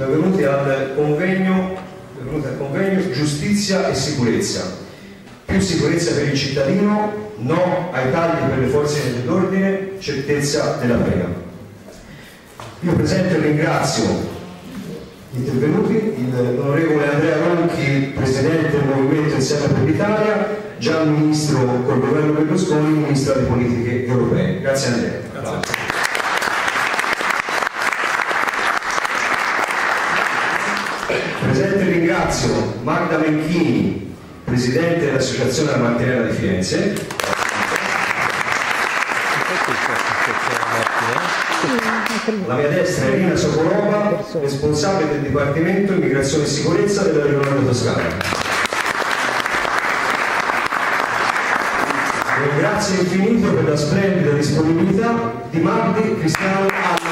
benvenuti al convegno Giustizia e Sicurezza. Più sicurezza per il cittadino, no ai tagli per le forze dell'ordine, certezza della pena. Io presento e ringrazio gli intervenuti, l'onorevole Andrea Ronchi, presidente del Movimento Insieme per l'Italia, già ministro col governo Berlusconi, ministro delle politiche europee. Grazie Andrea. Grazie. Presente e ringrazio Magda Menchini, presidente dell'Associazione La Martinella di Firenze. La mia destra è Irina Sokolova, responsabile del Dipartimento Immigrazione e Sicurezza della Regione Toscana. E grazie infinito per la splendida disponibilità di Magdi Cristiano Allo.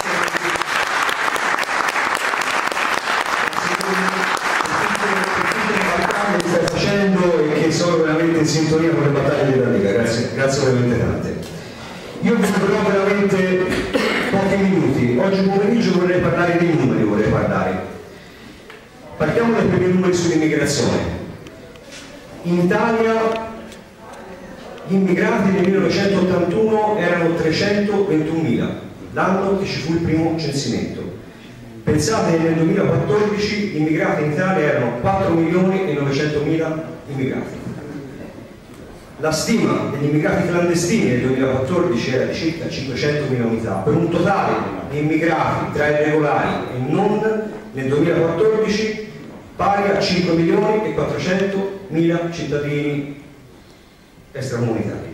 Sono veramente in sintonia con le battaglie della Lega, grazie veramente tante. Io vi darò veramente pochi minuti. Oggi pomeriggio vorrei parlare dei numeri, Partiamo dai primi numeri sull'immigrazione. In Italia gli immigrati nel 1981 erano 321.000, l'anno che ci fu il primo censimento. Pensate che nel 2014 gli immigrati in Italia erano 4.900.000 immigrati. La stima degli immigrati clandestini nel 2014 era di circa 500.000 unità, per un totale di immigrati tra irregolari e non nel 2014 pari a 5.400.000 cittadini extracomunitari.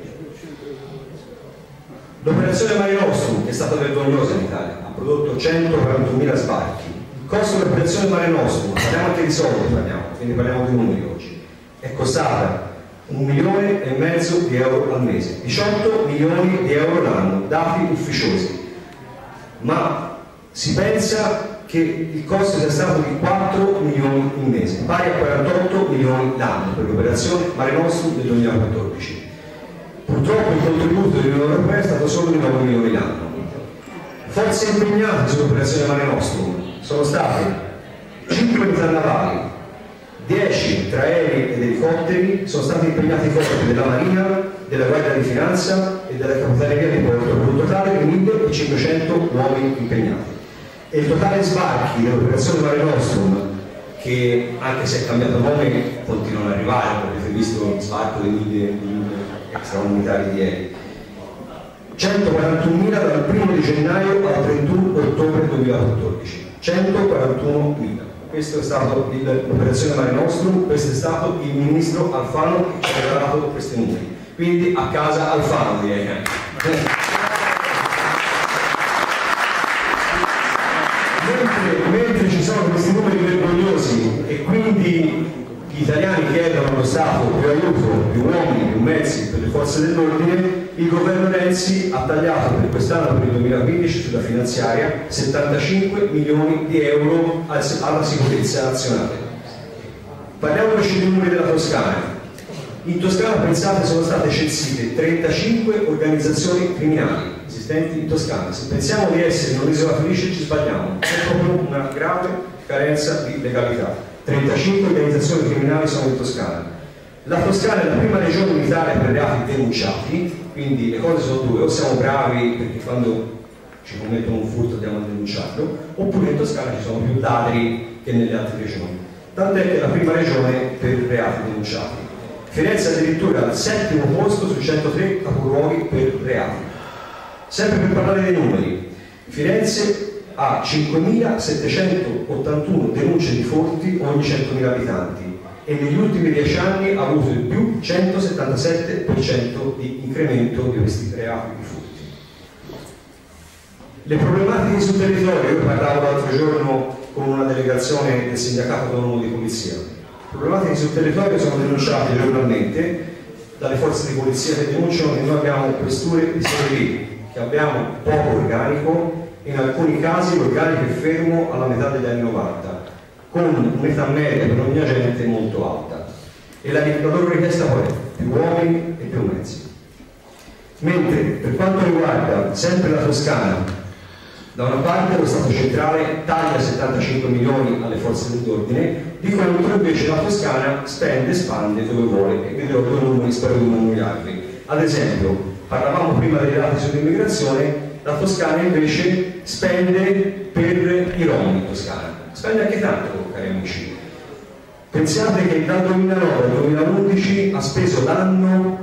L'operazione Mare Nostrum, che è stata vergognosa in Italia, ha prodotto 141.000 sbarchi. Il costo dell'operazione Mare Nostrum, parliamo anche di soldi, quindi parliamo di numeri oggi, è costata 1,5 milioni di euro al mese, 18 milioni di euro l'anno, dati ufficiosi, ma si pensa che il costo sia stato di 4 milioni il mese, pari a 48 milioni l'anno per l'operazione Mare Nostrum del 2014. Purtroppo il contributo dell'Unione Europea è stato solo di 9 milioni l'anno. Forze impegnate sull'operazione Mare Nostrum sono state 5 unità navali, 10 tra aerei ed elicotteri, sono stati impegnati forti della Marina, della Guardia di Finanza e della Capitaneria di Porto, per un totale di 1.500 uomini impegnati. E il totale sbarchi dell'operazione Mare Nostrum, che anche se è cambiato nome continuano ad arrivare, avete visto lo sbarco dei 1.000 extracomunitari di ieri, 141.000 dal 1 di gennaio al 31 ottobre 2014, 141.000. Questo è stato l'operazione Mare Nostrum, questo è stato il ministro Alfano che ci ha regalato questi numeri. Quindi a casa Alfano, direi anche. Mentre ci sono questi numeri vergognosi e quindi gli italiani chiedono allo Stato più aiuto, più uomini, più mezzi per le forze dell'ordine, il governo Renzi ha tagliato per quest'anno, per il 2015, sulla finanziaria 75 milioni di euro alla sicurezza nazionale. Parliamo invece dei numeri della Toscana. In Toscana, pensate, sono state censite 35 organizzazioni criminali esistenti in Toscana. Se pensiamo di essere un'isola felice ci sbagliamo, c'è proprio una grave carenza di legalità. 35 organizzazioni criminali sono in Toscana. La Toscana è la prima regione in Italia per reati denunciati, quindi le cose sono due: o siamo bravi perché quando ci commettono un furto andiamo a denunciarlo, oppure in Toscana ci sono più ladri che nelle altre regioni. Tant'è che è la prima regione per reati denunciati. Firenze addirittura al 7° posto su 103 capoluoghi per reati. Sempre per parlare dei numeri, Firenze ha 5.781 denunce di furti ogni 100.000 abitanti e negli ultimi 10 anni ha avuto il più 177% di incremento di questi reati di furti. Le problematiche sul territorio, io parlavo l'altro giorno con una delegazione del sindacato autonomo di polizia. Le problematiche sul territorio sono denunciate giornalmente dalle forze di polizia che denunciano che noi abbiamo questure di serie, che abbiamo poco organico e in alcuni casi l'organico è fermo alla metà degli anni 90, con un'età media per ogni agente molto alta. E la loro richiesta qual è? Più uomini e più mezzi. Mentre per quanto riguarda sempre la Toscana, Da una parte lo Stato centrale taglia 75 milioni alle forze dell'ordine, di contro invece la Toscana spende e spande dove vuole, e vedrò due numeri, spero di non annoiarvi. Ad esempio, parlavamo prima dei dati sull'immigrazione, la Toscana invece spende per i rom in Toscana, spende anche tanto, cari amici. Pensate che dal 2009 al 2011 ha speso all'anno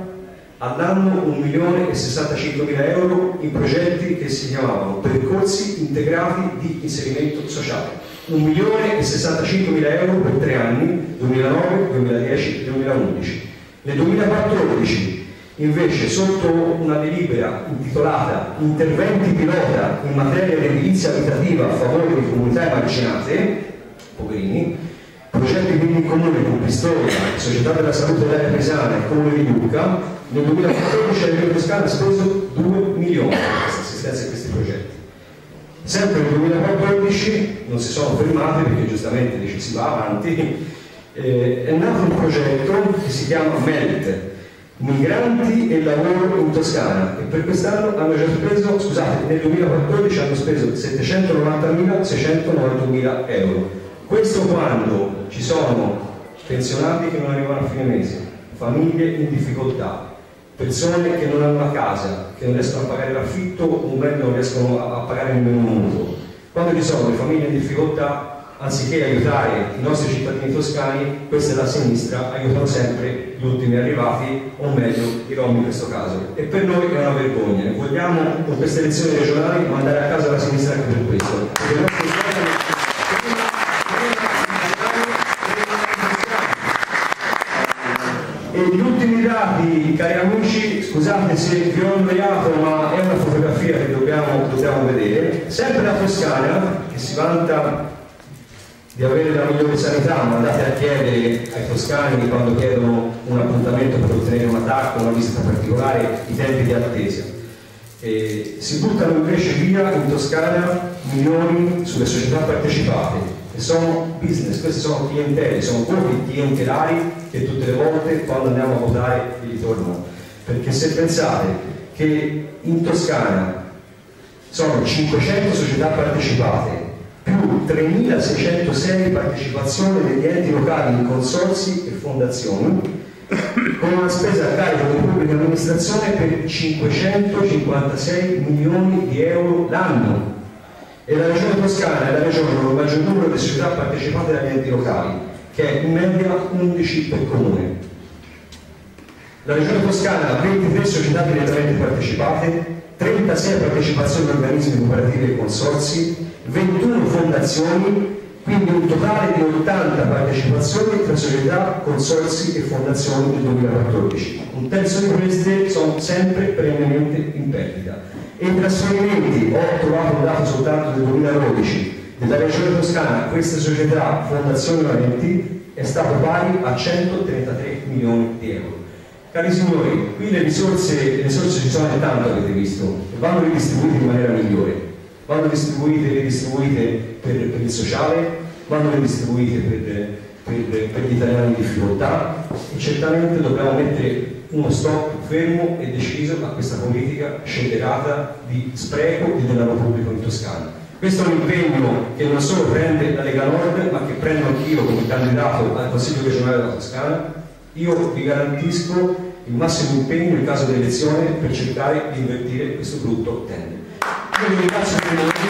1.065.000 euro in progetti che si chiamavano percorsi integrati di inserimento sociale. 1.065.000 euro per 3 anni, 2009, 2010 e 2011. Nel 2014 invece, sotto una delibera intitolata Interventi pilota in materia di edilizia abitativa a favore di comunità emarginate, poverini, progetti quindi in comune con Pistoia, Società della Salute della Pisana e Comune di Lucca, nel 2014 la Regione Toscana ha speso 2 milioni per questa assistenza a questi progetti. Sempre nel 2014 non si sono fermati perché giustamente dice si va avanti, è nato un progetto che si chiama MELT, Migranti e Lavoro in Toscana, e per quest'anno hanno già speso, scusate, nel 2014 hanno speso 790.691.000 euro. Questo quando ci sono pensionati che non arrivano a fine mese, famiglie in difficoltà, persone che non hanno una casa, che non riescono a pagare l'affitto o meglio non riescono a pagare nemmeno un mutuo. Quando ci sono le famiglie in difficoltà, anziché aiutare i nostri cittadini toscani, queste da sinistra aiutano sempre gli ultimi arrivati, o meglio i rom in questo caso. E per noi è una vergogna. E vogliamo con queste elezioni regionali mandare a casa la sinistra anche per questo. E gli ultimi dati, cari amici, scusate se vi ho annoiato, ma è una fotografia che dobbiamo vedere. Sempre la Toscana, che si vanta di avere la migliore sanità, ma andate a chiedere ai toscani quando chiedono un appuntamento per ottenere una TAC, una visita particolare, i tempi di attesa. Si buttano invece via in Toscana milioni sulle società partecipate, che sono business, queste sono clientele, sono voti clientelari che tutte le volte quando andiamo a votare vi ritornano. Perché se pensate che in Toscana sono 500 società partecipate, più 3.606 partecipazioni degli enti locali in consorzi e fondazioni, con una spesa a carico di pubblica amministrazione per 556 milioni di euro l'anno. E la regione Toscana è la regione con il maggior numero di società partecipate dagli enti locali, che è in media 11 per comune. La regione Toscana ha 23 società direttamente partecipate, 36 partecipazioni di organismi cooperativi e consorzi, 21 fondazioni, quindi un totale di 80 partecipazioni tra società, consorzi e fondazioni nel 2014. Un terzo di queste sono sempre perennemente in perdita. E i trasferimenti, ho trovato un dato soltanto del 2012, della regione Toscana a queste società, fondazioni o enti, è stato pari a 133 milioni di euro. Cari signori, qui le risorse ci sono tanto, avete visto, e vanno ridistribuite in maniera migliore. Vanno ridistribuite per il sociale, vanno ridistribuite per gli italiani in difficoltà, e certamente dobbiamo mettere uno stop fermo e deciso a questa politica scellerata di spreco di denaro pubblico in Toscana. Questo è un impegno che non solo prende la Lega Nord, ma che prendo anch'io come candidato al Consiglio regionale della Toscana. Io vi garantisco il massimo impegno in caso di elezione per cercare di invertire questo brutto trend. Io vi ringrazio per il momento.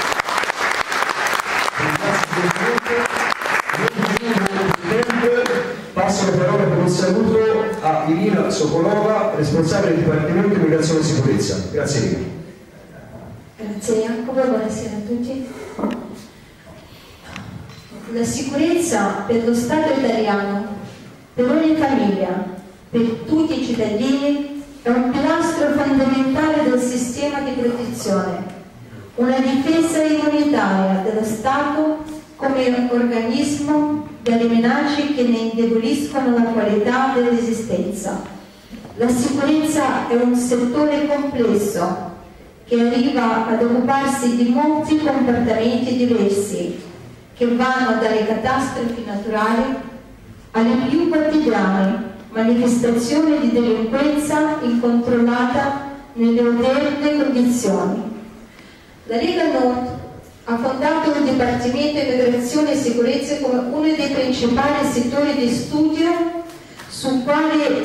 Passo la parola per un saluto a Irina Sokolova, responsabile del Dipartimento Immigrazione e Sicurezza. Grazie Irina. Grazie Jacopo, buonasera a tutti. La sicurezza per lo Stato italiano, per ogni famiglia, per tutti i cittadini è un pilastro fondamentale del sistema di protezione, una difesa immunitaria dello Stato come organismo dalle minacce che ne indeboliscono la qualità dell'esistenza. La sicurezza è un settore complesso che arriva ad occuparsi di molti comportamenti diversi, che vanno dalle catastrofi naturali alle più quotidiane manifestazioni di delinquenza incontrollata nelle oderne condizioni. La Lega Nord ha fondato il Dipartimento Immigrazione e Sicurezza come uno dei principali settori di studio su quale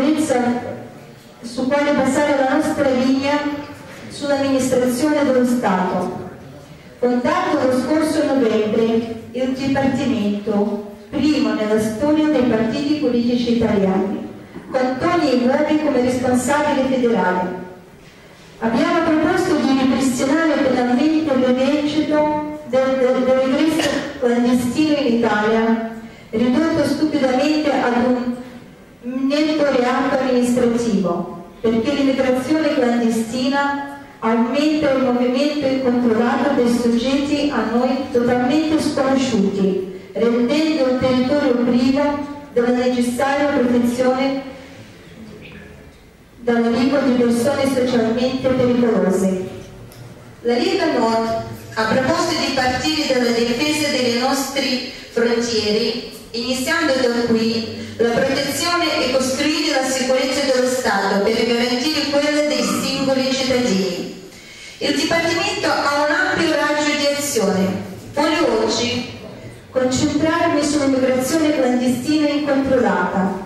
basare la nostra linea sull'amministrazione dello Stato. Fondato lo scorso novembre, il Dipartimento, primo nella storia dei partiti politici italiani, con Tony Iuovi come responsabile federale. Abbiamo proposto di ripristinare finalmente l'illecito dell'ingresso clandestino in Italia, ridotto stupidamente ad un netto reato amministrativo, perché l'immigrazione clandestina aumenta il movimento incontrollato dei soggetti a noi totalmente sconosciuti, rendendo il territorio privo della necessaria protezione dall'arrivo di persone socialmente pericolose. La Lega Nord ha proposto di partire dalla difesa delle nostre frontiere, iniziando da qui la protezione e costruire la sicurezza dello Stato per garantire quella dei singoli cittadini. Il Dipartimento ha un ampio raggio di azione. Voglio oggi concentrarmi sull'immigrazione clandestina incontrollata.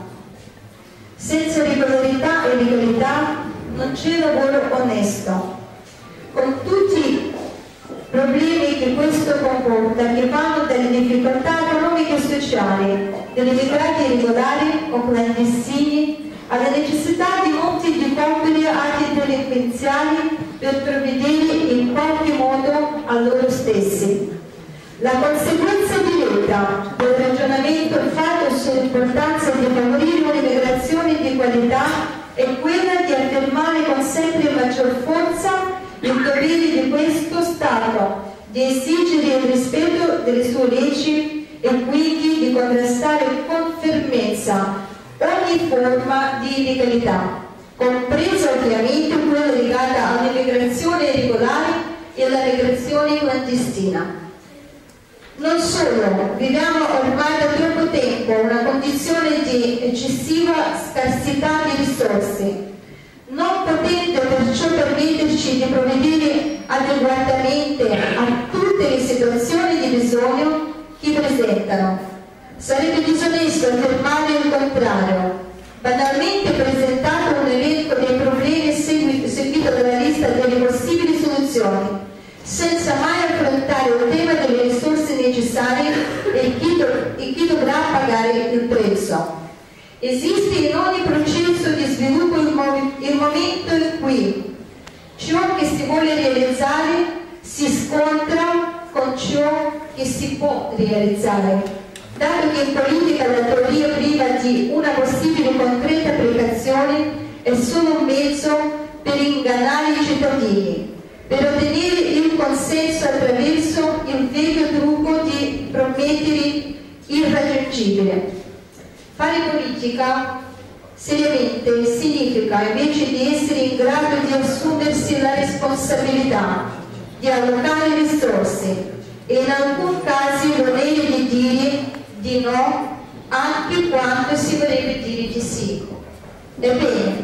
Senza regolarità e legalità non c'è lavoro onesto. Con tutti i problemi che questo comporta, che vanno dalle difficoltà economiche e sociali degli immigrati regolari o clandestini alla necessità di molti di compiere atti delinquenziali per provvedere in qualche modo a loro stessi. La conseguenza diretta del ragionamento fatto sull'importanza di favorire un'immigrazione di qualità è quella di affermare con sempre maggior forza il dovere di questo Stato di esigere il rispetto delle sue leggi e quindi di contrastare con fermezza ogni forma di illegalità, compresa ovviamente quella legata all'immigrazione regolare e alla migrazione clandestina. Non solo, viviamo ormai da troppo tempo una condizione di eccessiva scarsità di risorse, non potendo perciò permetterci di provvedere adeguatamente a tutte le situazioni di bisogno che presentano. Sarebbe disonesto affermare il contrario. Banalmente presentato un elenco dei problemi seguito dalla lista delle possibili soluzioni, senza mai affrontare il tema delle risorse necessarie e chi dovrà pagare il prezzo. Esiste in ogni processo di sviluppo il momento in cui ciò che si vuole realizzare si scontra con ciò che si può realizzare, dato che in politica la teoria priva di una possibile concreta applicazione è solo un mezzo per ingannare i cittadini, per ottenere il consenso attraverso il vecchio trucco di promettere irraggiungibile. Fare politica seriamente significa invece di essere in grado di assumersi la responsabilità di allocare risorse e in alcuni casi l'onere di dire di no anche quando si vorrebbe dire di sì. Ebbene,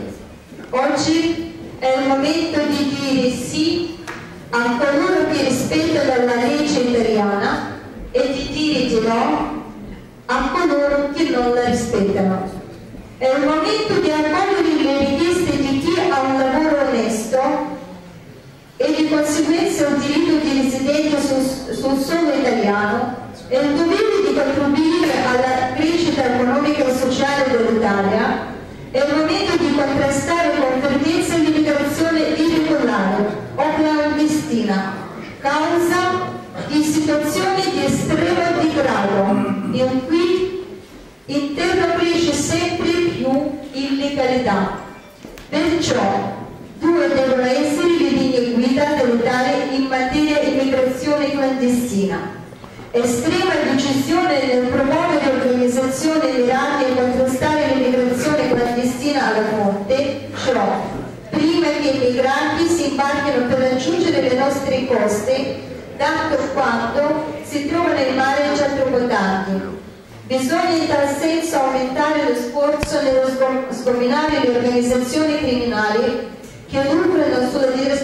oggi è il momento di dire sì a coloro che rispettano la legge italiana e di dire di no a coloro che non la rispettano. È il momento di accogliere le richieste di chi ha un lavoro onesto e di conseguenza il diritto di residente sul suolo italiano e il dovere di contribuire alla crescita economica e sociale dell'Italia. È il momento di contrastare con fermezza l'immigrazione irregolare o clandestina, causa di situazioni di estremo degrado, in cui interloquisce sempre più illegalità. Perciò due devono essere le linee guida dell'Italia in materia di immigrazione clandestina: estrema decisione nel promuovere organizzazioni mirate a contrastare l'immigrazione clandestina alla fonte, cioè prima che i migranti si imbarchino per raggiungere le nostre coste, tanto quanto si trovano in mare già troppo tardi. Bisogna in tal senso aumentare lo sforzo nello sgominare le organizzazioni criminali che lucrano sulla disperazione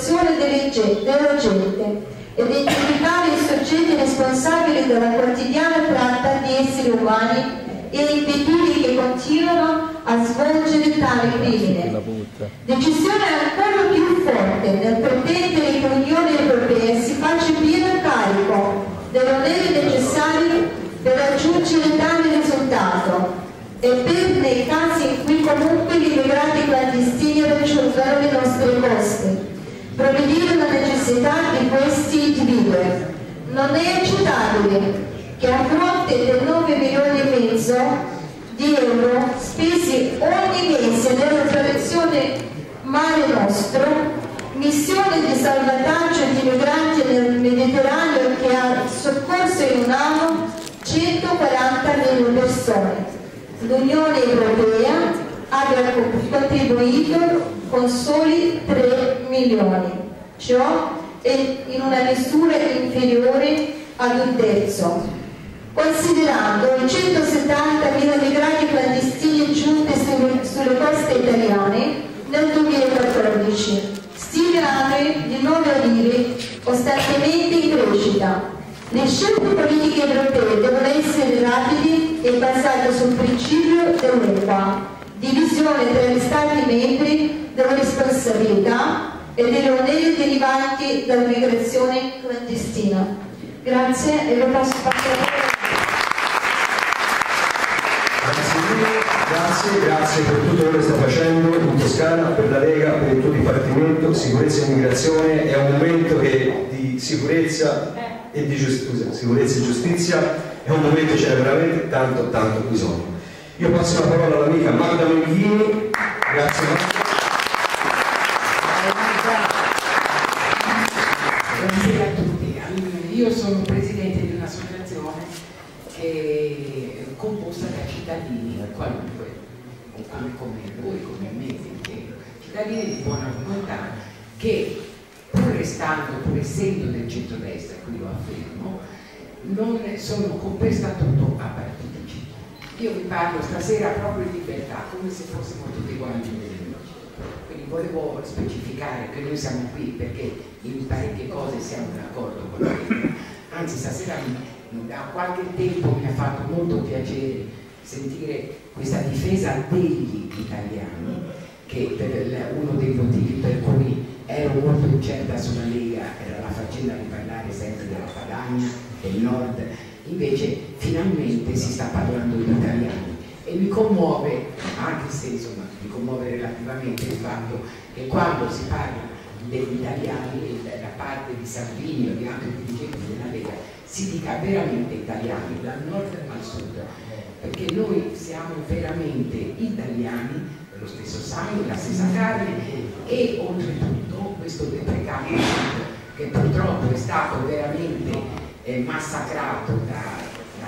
popolazione della gente ed identificare i soggetti responsabili della quotidiana tratta di esseri umani e impedire che continuano a svolgere tale crimine. Decisione ancora più forte nel pretendere che l'Unione Europea si faccia pieno carico degli oneri necessari per raggiungere tale risultato e per nei casi in cui comunque gli immigrati clandestini raggiungano le nostre coste, provvedere alla necessità di questi individui. Non è accettabile che a fronte dei 9 milioni e mezzo di euro spesi ogni mese nell'operazione Mare Nostrum, missione di salvataggio di migranti nel Mediterraneo che ha soccorso in un anno 140.000 persone, l'Unione Europea abbia contribuito con soli 3 milioni, ciò è in una misura inferiore ad un terzo. Considerando i 170.000 migrati clandestini giunti sulle coste italiane nel 2014, stime annui di 9 olive costantemente in crescita. Le scelte politiche europee devono essere rapide e basate sul principio dell'equa divisione tra gli Stati membri delle responsabilità e degli oneri derivanti dalla migrazione clandestina. Grazie e lo passo a Grazie per tutto quello che sta facendo in Toscana, per la Lega, per il tuo dipartimento. Sicurezza e immigrazione è un momento di sicurezza e giustizia, è un momento che c'è veramente tanto bisogno. Io passo la parola all'amica Magda Menghini. Grazie Magda. Buonasera a tutti. Io sono presidente di un'associazione che è composta da cittadini qualunque, come voi, come me, cittadini di buona volontà che pur essendo del centrodestra, qui lo affermo, non sono per statuto apartitici. Io vi parlo stasera proprio di libertà, come se fossimo tutti quanti nemici. Quindi volevo specificare che noi siamo qui perché in parecchie cose siamo d'accordo con lei. Anzi, stasera da qualche tempo mi ha fatto molto piacere sentire questa difesa degli italiani, che uno dei motivi per cui ero molto incerta sulla Lega era la faccenda di parlare sempre della Padania, del nord. Invece finalmente si sta parlando di italiani e mi commuove, anche se insomma mi commuove relativamente il fatto che quando si parla degli italiani da parte di Salvini o di altri dirigenti della Lega si dica veramente italiani dal nord al sud, perché noi siamo veramente italiani, lo stesso sangue, la stessa carne e oltretutto questo deprecato che purtroppo è stato veramente massacrato da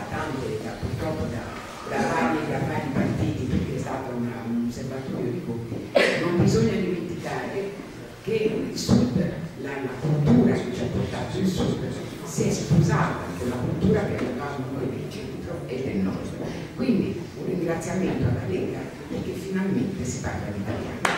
vari partiti, perché è stato un serbatoio di voti. Non bisogna dimenticare che il sud, la cultura che ci ha portato il sud si è sposata con la cultura che avevamo noi del centro e del nord. Quindi un ringraziamento alla Lega perché finalmente si parla di italiani.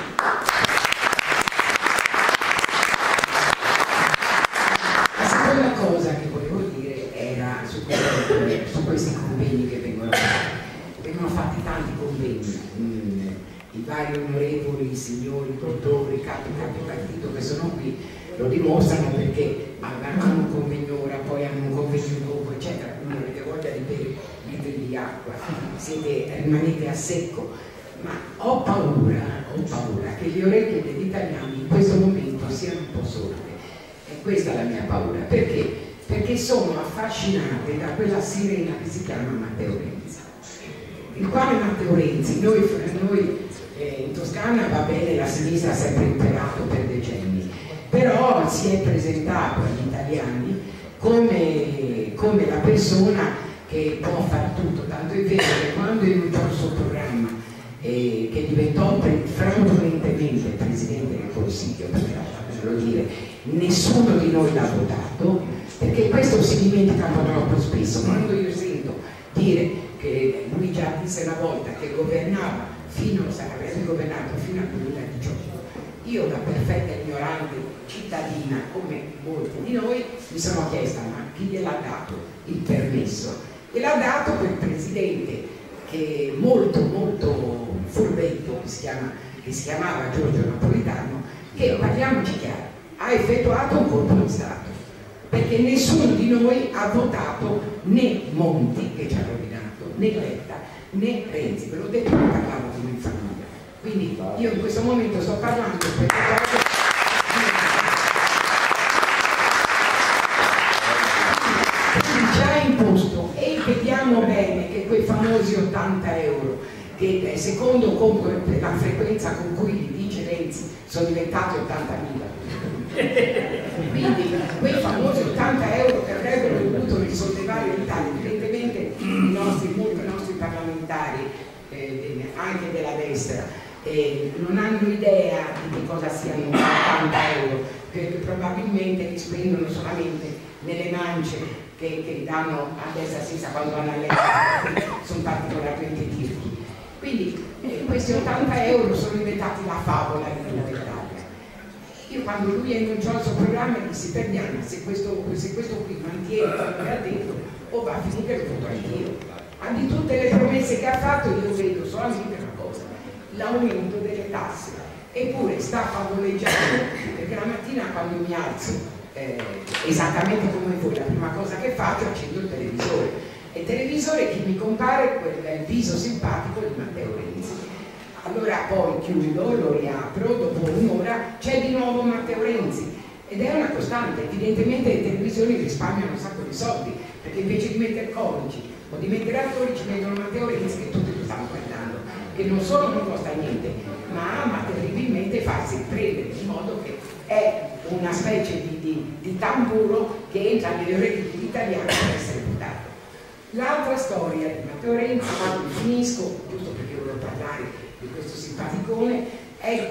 La seconda cosa che volevo dire era su questi convegni che vengono fatti. Vengono fatti tanti convegni, i vari onorevoli, signori, dottori, capi partito che sono qui lo dimostrano, perché hanno un convegno ora, poi hanno un convegno dopo, eccetera, quindi avete voglia di bere litri di acqua, rimanete a secco, ma ho paura che le orecchie degli italiani in questo momento siano un po' sorde. E questa è la mia paura, perché sono affascinate da quella sirena che si chiama Matteo Renzi, il quale Matteo Renzi, noi in Toscana va bene, la sinistra ha sempre imperato per decenni, però si è presentato agli italiani come la persona che può fare tutto, tanto è vero che quando in un suo programma che diventò fraudolentemente Presidente del Consiglio, perché lasciatemelo dire, nessuno di noi l'ha votato, perché questo si dimentica troppo spesso. Quando io sento dire che lui già disse una volta che avrebbe governato fino al 2018, io da perfetta ignorante cittadina, come molti di noi, mi sono chiesta ma chi gliel'ha dato il permesso? E l'ha dato quel presidente che molto furbetto, che si chiamava Giorgio Napolitano, che, parliamoci chiaro, ha effettuato un colpo di Stato, perché nessuno di noi ha votato né Monti, che ci ha rovinato, né Letta, né Renzi. Ve l'ho detto che parlavo di una famiglia. Quindi io in questo momento sto parlando per ci ha imposto, e vediamo bene che quei famosi 80 euro, che secondo la frequenza con cui dice Renzi sono diventati 80.000, quindi quei famosi 80 euro che avrebbero dovuto risollevare l'Italia. Evidentemente molti nostri parlamentari, anche della destra, non hanno idea di che cosa siano 80 euro, perché probabilmente li spendono solamente nelle mance che danno a destra e a sinistra quando vanno a letto, sono particolarmente tirchi. Quindi questi 80 euro sono diventati la favola di tutta l'Italia. Io quando lui enunciò il suo programma dissi: per Diana, se questo qui mantiene quello che ha detto, o va a finire che lo voto anch'io. Di tutte le promesse che ha fatto io vedo solamente una cosa: l'aumento delle tasse. Eppure sta favoleggiando, perché la mattina quando mi alzo, esattamente come voi, la prima cosa che faccio è accendo il televisore. E il televisore chi mi compare quel viso simpatico di Matteo Renzi. Allora poi chiudo, lo riapro, dopo un'ora c'è di nuovo Matteo Renzi, ed è una costante. Evidentemente le televisioni risparmiano un sacco di soldi, perché invece di mettere comici o di mettere attori ci mettono Matteo Renzi, che tutti lo stanno guardando, che non solo non costa niente, ma ama terribilmente farsi prendere, in modo che è una specie di tamburo che entra nelle orecchie degli italiani per essere votato. L'altra storia di Matteo Renzi, quando finisco, giusto perché volevo parlare di questo simpaticone, è il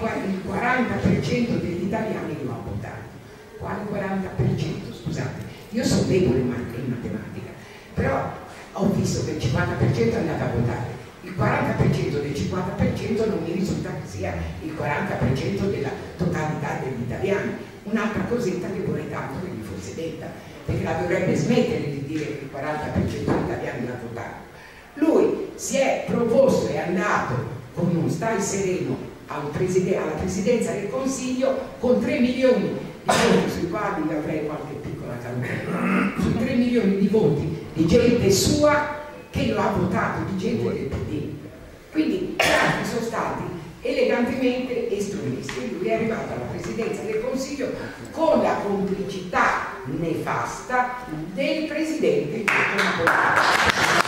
40% degli italiani che lo ha votato. Quale 40%? Scusate, io sono debole in matematica, però ho visto che il 50% è andato a votare. Il 40% del 50% non mi risulta che sia il 40% della totalità degli italiani. Un'altra cosetta che vorrei tanto che mi fosse detta, perché la dovrebbe smettere di dire che il 40% degli italiani l'ha votato. Lui si è proposto e è andato con un stai sereno alla presidenza del Consiglio con 3 milioni di voti, sui quali io avrei qualche piccola cautela, sui 3 milioni di voti di gente sua che lo ha votato, di gente del PD. Quindi tanti sono stati elegantemente estremisti. Lui è arrivato alla presidenza del Consiglio con la complicità nefasta del presidente Napolitano.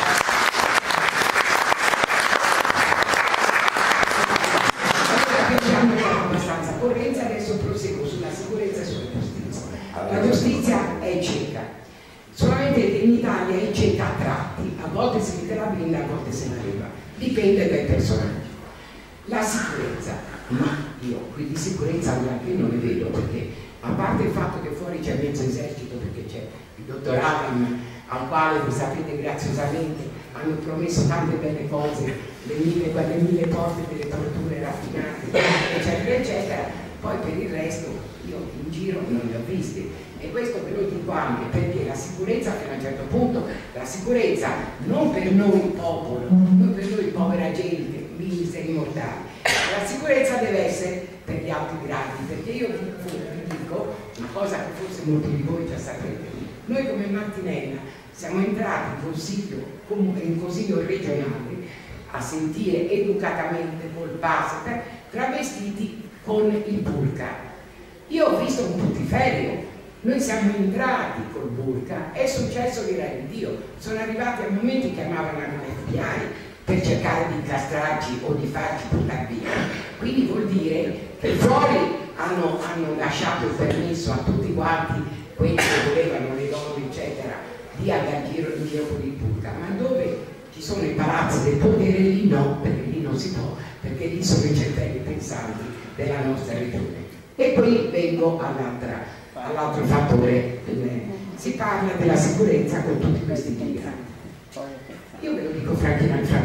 Abbastanza correnza, adesso proseguo sulla sicurezza e sulla giustizia. La giustizia è cieca, solamente che in Italia è cieca a tratti, a volte si mette la benda, a volte se la leva, dipende dai personaggi. La sicurezza, ma io qui di sicurezza anche non ne vedo, perché a parte il fatto che fuori c'è mezzo esercito, perché c'è il dottor Adam, al quale, voi sapete, graziosamente hanno promesso tante belle cose, quelle mille porte delle torture raffinate, eccetera eccetera. Poi per il resto io in giro non li ho visti, e questo ve lo dico anche perché la sicurezza, fino a un certo punto, la sicurezza non per noi popolo, non per noi povera gente, miseri mortali, la sicurezza deve essere per gli alti gradi, perché io vi dico una cosa che forse molti di voi già sapete: noi come Martinella siamo entrati in consiglio regionale a sentire educatamente col pass, travestiti con il burka. Io ho visto un putiferio, noi siamo entrati col burka, è successo l'ira di Dio, sono arrivati a momenti che chiamavano l'FBI per cercare di incastrarci o di farci portare via. Quindi vuol dire che fuori hanno lasciato il permesso a tutti quanti quelli che volevano, le donne eccetera, di andare in giro con il burka, ma dove ci sono i palazzi del potere lì no, perché lì non si può, perché lì sono i cervelli pensanti della nostra regione. E poi vengo all'altro fattore, si parla della sicurezza con tutti questi migranti. Io ve lo dico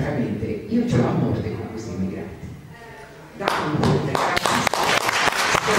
francamente, io ce l'ho a morte con questi migranti. Da un ponte,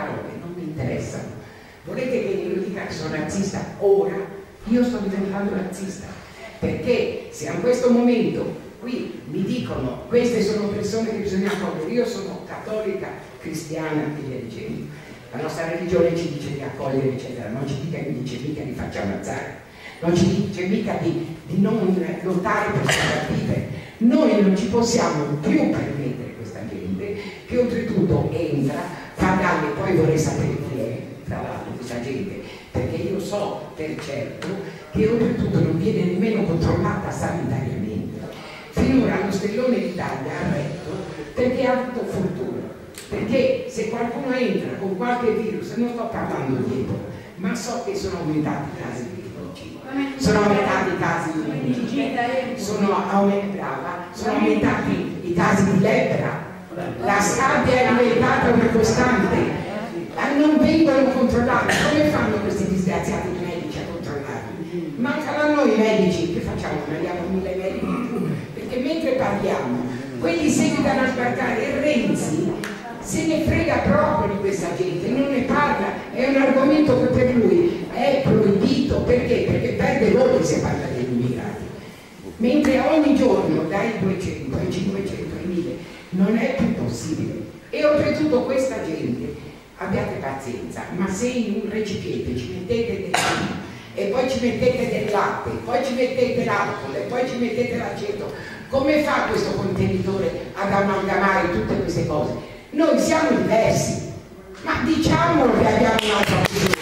parole, non mi interessano. Volete che io dica che sono razzista? Ora io sto diventando razzista, perché se a questo momento qui mi dicono queste sono persone che bisogna accogliere, io sono cattolica, cristiana e via dicendo, la nostra religione ci dice di accogliere eccetera, non ci dice mica di farci ammazzare, non ci dice mica di non lottare per sopravvivere. Noi non ci possiamo più permettere questa gente che oltretutto entra, fa danni, poi vorrei sapere chi è tra l'altro questa gente, perché io so per certo che oltretutto non viene nemmeno controllata sanitariamente. Finora lo stellone d'Italia ha retto perché ha avuto fortuna, perché se qualcuno entra con qualche virus, non sto parlando di Ebola, ma so che sono aumentati i casi di epidemia, sono aumentati i casi di meninite, sono aumentati i casi di lebbra, la scabbia è diventata una costante, non vengono controllati. Come fanno questi disgraziati medici a controllarli? Mancano a noi medici, che facciamo? Ne abbiamo 1000 medici in più, perché mentre parliamo quelli seguitano a sbarcare e Renzi se ne frega proprio di questa gente, non ne parla, è un argomento che per lui è proibito. Perché? Perché perde voti se parla degli immigrati, mentre ogni giorno dai 200 ai 500 ai 1000 non è più possibile. E oltretutto questa gente, abbiate pazienza, ma se in un recipiente ci mettete del vino e poi ci mettete del latte, poi ci mettete l'alcol e poi ci mettete l'aceto, come fa questo contenitore ad amalgamare tutte queste cose? Noi siamo diversi, ma diciamolo che abbiamo un'altra cultura.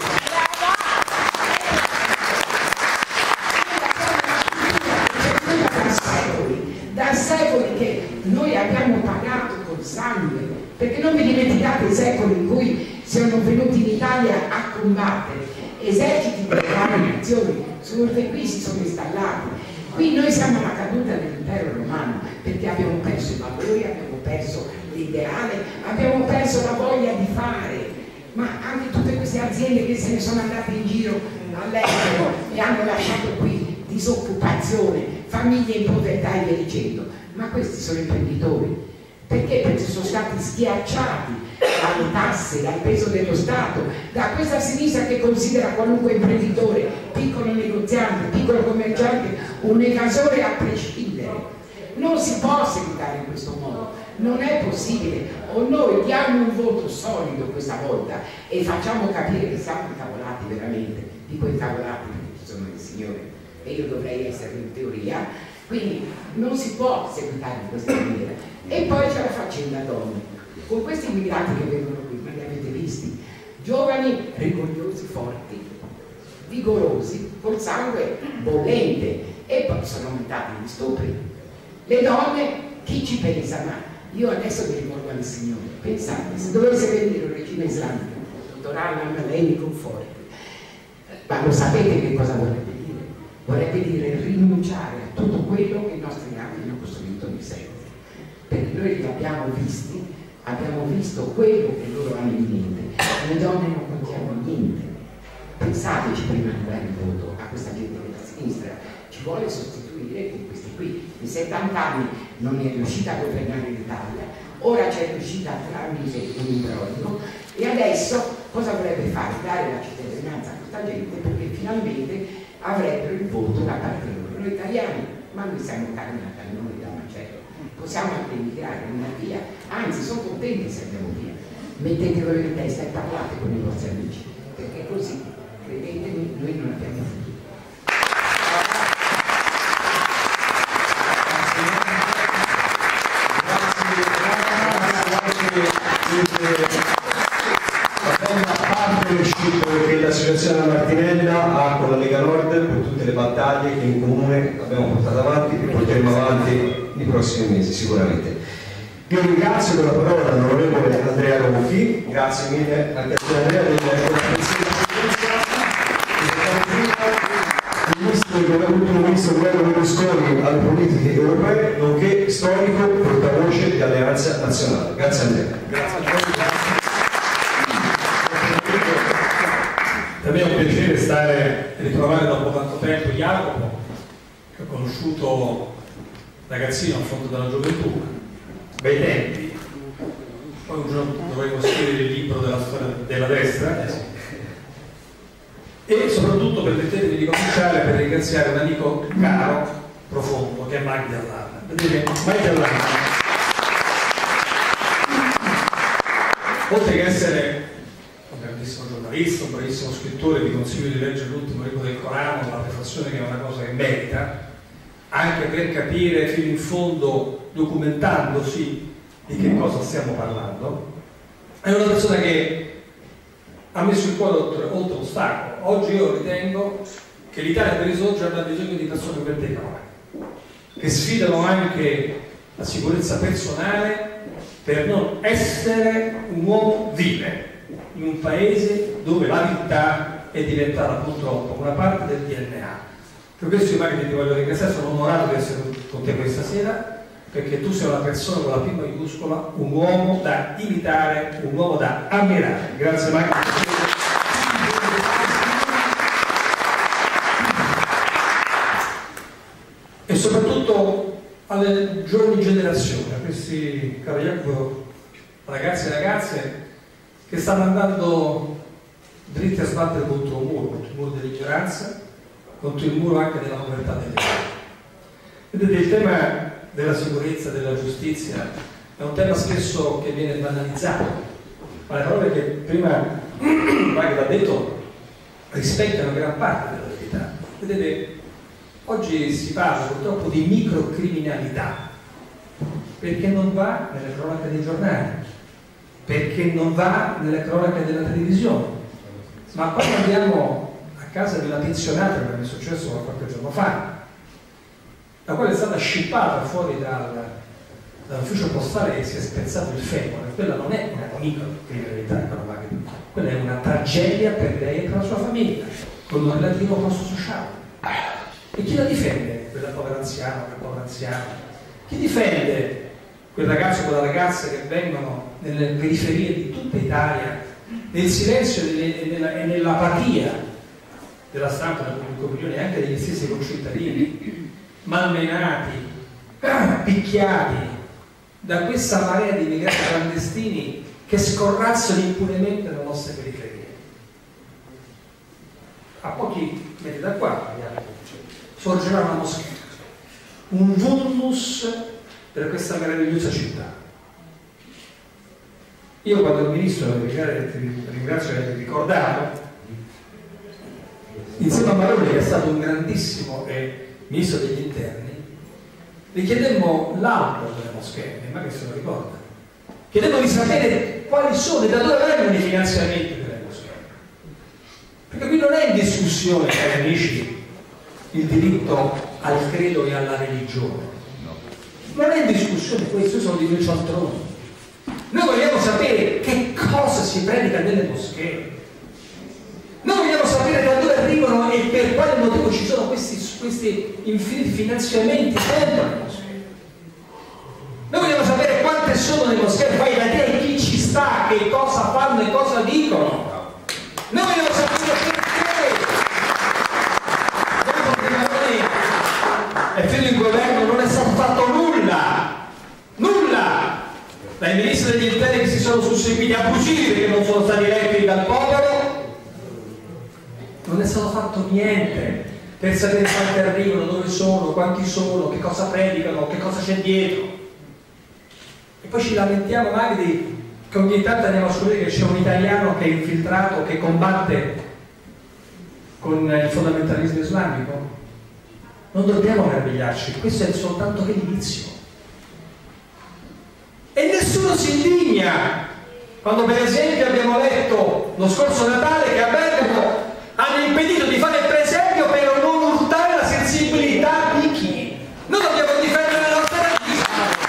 Da secoli che noi abbiamo pagato col sangue, perché non vi dimenticate i secoli in cui siamo venuti in Italia a combattere, eserciti di varie nazioni sono qui, si sono installati. Qui noi siamo alla caduta dell'impero romano perché abbiamo perso i valori, abbiamo perso l'ideale, abbiamo perso la voglia di fare, ma anche tutte queste aziende che se ne sono andate in giro all'estero e hanno lasciato qui disoccupazione, famiglie in povertà e via dicendo. Ma questi sono imprenditori, perché sono stati schiacciati dalle tasse, dal peso dello Stato, da questa sinistra che considera qualunque imprenditore, piccolo negoziante, piccolo commerciante, un evasore a prescindere. Non si può seguitare in questo modo, non è possibile. O noi diamo un voto solido questa volta e facciamo capire che siamo incavolati veramente, dico incavolati perché sono il Signore e io dovrei essere in teoria, quindi non si può seguitare in questa maniera. E poi c'è la faccenda donne, con questi immigrati che vengono qui, ma li avete visti, giovani, rigogliosi, forti, vigorosi, col sangue bollente, e poi sono aumentati gli stupri. Le donne, chi ci pensa? Ma io adesso mi rivolgo al Signore, pensate, se dovesse venire un regime islamico, dottor Allan, lei mi conforti, ma lo sapete che cosa vorrebbe dire? Vorrebbe dire rinunciare a tutto quello che i nostri nati hanno costruito nei secoli, perché noi li abbiamo visti, abbiamo visto quello che loro hanno in mente. Le donne non contiamo niente. Pensateci prima di dare il voto a questa gente della sinistra, ci vuole sostituire con questi qui. In 70 anni non è riuscita a governare l'Italia, ora c'è riuscita tramite un imbroglio, e adesso cosa vorrebbe fare? Dare la cittadinanza a questa gente perché finalmente avrebbero il voto da parte loro. Noi italiani, ma noi siamo carne a cannone da macello, possiamo anche emigrare, andare via, anzi sono contenti se andiamo via. Mettetevelo in testa e parlate con i vostri amici, perché così, credetemi, noi non abbiamo futuro. Che l'associazione Martinella ha con la Lega Nord per tutte le battaglie che in comune abbiamo portato avanti e porteremo avanti nei prossimi mesi sicuramente. Io ringrazio per la parola l'onorevole Andrea Ronchi, grazie mille anche a te Andrea l'ultimo ministro del governo Berlusconi alle politiche europee, nonché storico portavoce di Alleanza Nazionale. Grazie Andrea. Grazie. Per me è un piacere ritrovare dopo tanto tempo Jacopo, che ho conosciuto ragazzino al fondo della gioventù, bei tempi, poi un giorno dovevo scrivere il libro della storia della destra, e soprattutto permettetemi di cominciare per ringraziare un amico caro, profondo, che è Magdi Allarma. Vedete, Magdi Allarma, oltre che essere un grandissimo giornalista, un bravissimo scrittore, vi consiglio di leggere l'ultimo libro del Corano, la prefazione, che è una cosa che merita, anche per capire fino in fondo, documentandosi, di che cosa stiamo parlando. È una persona che ha messo il cuore oltre l'ostacolo. Oggi io ritengo che l'Italia per risorgere ha bisogno di persone verticali, che sfidano anche la sicurezza personale per non essere un uomo vile in un paese dove la viltà è diventata purtroppo una parte del DNA. Per questo io Magdi ti voglio ringraziare, sono onorato di essere con te questa sera, perché tu sei una persona con la P maiuscola, un uomo da imitare, un uomo da ammirare. Grazie Magdi. E soprattutto alle giovani generazioni, a questi, caro Jacopo, ragazzi e ragazze che stanno andando dritti a sbattere contro un muro, contro il muro dell'ignoranza, contro il muro anche della povertà delle vite. Vedete, il tema della sicurezza, della giustizia è un tema spesso che viene banalizzato, ma le parole che prima Magda ha detto rispecchiano gran parte della verità. Vedete, oggi si parla purtroppo di microcriminalità perché non va nelle cronache dei giornali, perché non va nelle cronache della televisione, ma quando andiamo a casa di una pensionata, come è successo qualche giorno fa, la quale è stata scippata fuori dall'ufficio postale e si è spezzato il femore, quella non è una microcriminalità, quella è una tragedia per lei e per la sua famiglia, con un relativo costo sociale. E chi la difende? Quella povera anziana, quel povero anziano? Chi difende quel ragazzo e quella ragazza che vengono nelle periferie di tutta Italia, nel silenzio e nell'apatia della stampa, della pubblica opinione e anche degli stessi concittadini, malmenati, picchiati da questa marea di migranti clandestini che scorrazzano impunemente nelle nostre periferie? A pochi metri da qua sorgerà una moschea, un vulnus per questa meravigliosa città. Io quando il ministro, ti ringrazio di aver ricordato, insieme a Maroni, che è stato un grandissimo ministro degli interni, le chiedemmo l'albo delle moschee, ma che se lo ricorda, chiedemmo di sapere quali sono e da dove vengono i finanziamenti delle moschee, perché qui non è in discussione, cari amici, il diritto al credo e alla religione, non è in discussione questo, sono di quei cialtroni. Noi vogliamo sapere che cosa si predica nelle moschee, noi vogliamo sapere da dove arrivano e per quale motivo ci sono questi infiniti finanziamenti dentro le moschee. Noi vogliamo sapere quante sono le moschee, fai da te chi ci sta, che cosa fanno e cosa dicono. Noi vogliamo sapere perché. E fino in governo non è stato fatto nulla dai ministri degli interni che si sono susseguiti abusivi, che non sono stati eletti dal popolo. Non è stato fatto niente per sapere quanti arrivano, dove sono, quanti sono, che cosa predicano, che cosa c'è dietro. E poi ci lamentiamo magari che ogni tanto andiamo a scoprire che c'è un italiano che è infiltrato, che combatte con il fondamentalismo islamico. Non dobbiamo meravigliarci, questo è soltanto che l'inizio. E nessuno si indigna quando per esempio abbiamo letto lo scorso Natale che a Bergamo hanno impedito di fare il presepio per non urtare la sensibilità di chi? Noi dobbiamo difendere la nostra vita.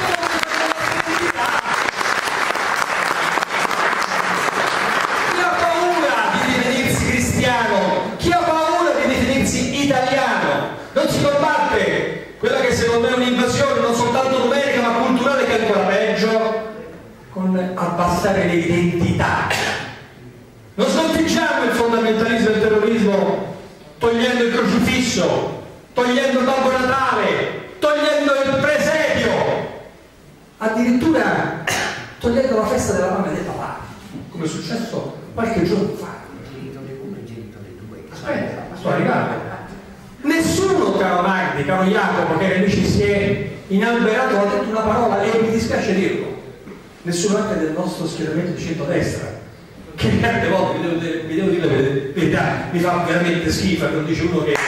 Chi ha paura di definirsi cristiano? Chi ha paura di definirsi italiano? Non si combatte quella che secondo me è un'invasione non soltanto numerica ma culturale, che è ancora peggio, con abbassare le identità. Non sconfiggiamo il fondamentalismo e il terrorismo togliendo il crocifisso, togliendo il Babbo Natale, togliendo il presepio, addirittura togliendo la festa della mamma e del papà, come è successo qualche giorno fa. Aspetta, sto arrivando. Nessuno, caro Magdi, caro Jacopo, che invece si è inalberato, ha detto una parola, e mi dispiace dirlo. Nessuno anche del nostro schieramento di centrodestra, che tante volte, vi devo dire la verità, mi fa veramente schifo, che lo dice uno che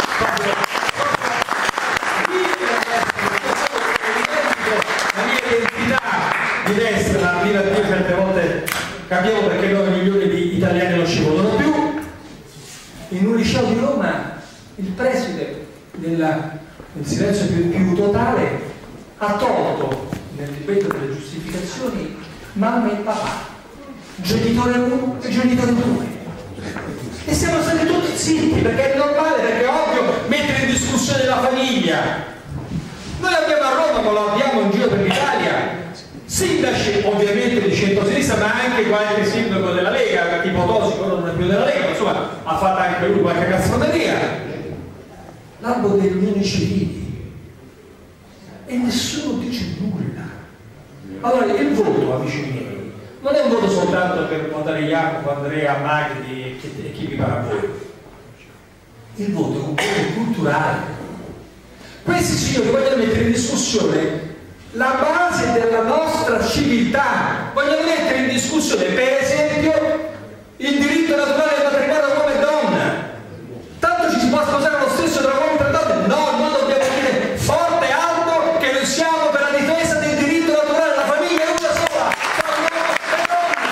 la mia identità di destra, la mia certe volte capiamo perché 9 milioni di italiani non ci vogliono più. In un liceo di Roma il preside del silenzio più totale ha tolto nel livello delle giustificazioni mamma e papà, genitore 1 e genitore 2, e siamo stati tutti zitti perché è normale, perché è ovvio mettere in discussione la famiglia. Noi abbiamo a Roma, ma lo abbiamo in giro per l'Italia, sindaci ovviamente di centrosinistra, ma anche qualche sindaco della Lega, tipo Tosi, quello non è più della Lega, ma insomma ha fatto anche lui qualche castroneria. L'albo delle unioni civili, e nessuno dice nulla. Allora il voto, amici miei, non è un voto soltanto per votare Jacopo, Andrea, Magdi e chi vi pare a voi. Il voto è un voto culturale. Questi signori vogliono mettere in discussione la base della nostra civiltà, vogliono mettere in discussione per esempio il diritto naturale al matrimonio uomo e donna. Tanto ci si può sposare lo stesso tra uomini e tra donne? No, noi dobbiamo dire forte e alto che noi siamo per la difesa del diritto naturale alla famiglia una sola, tra uomo e donna.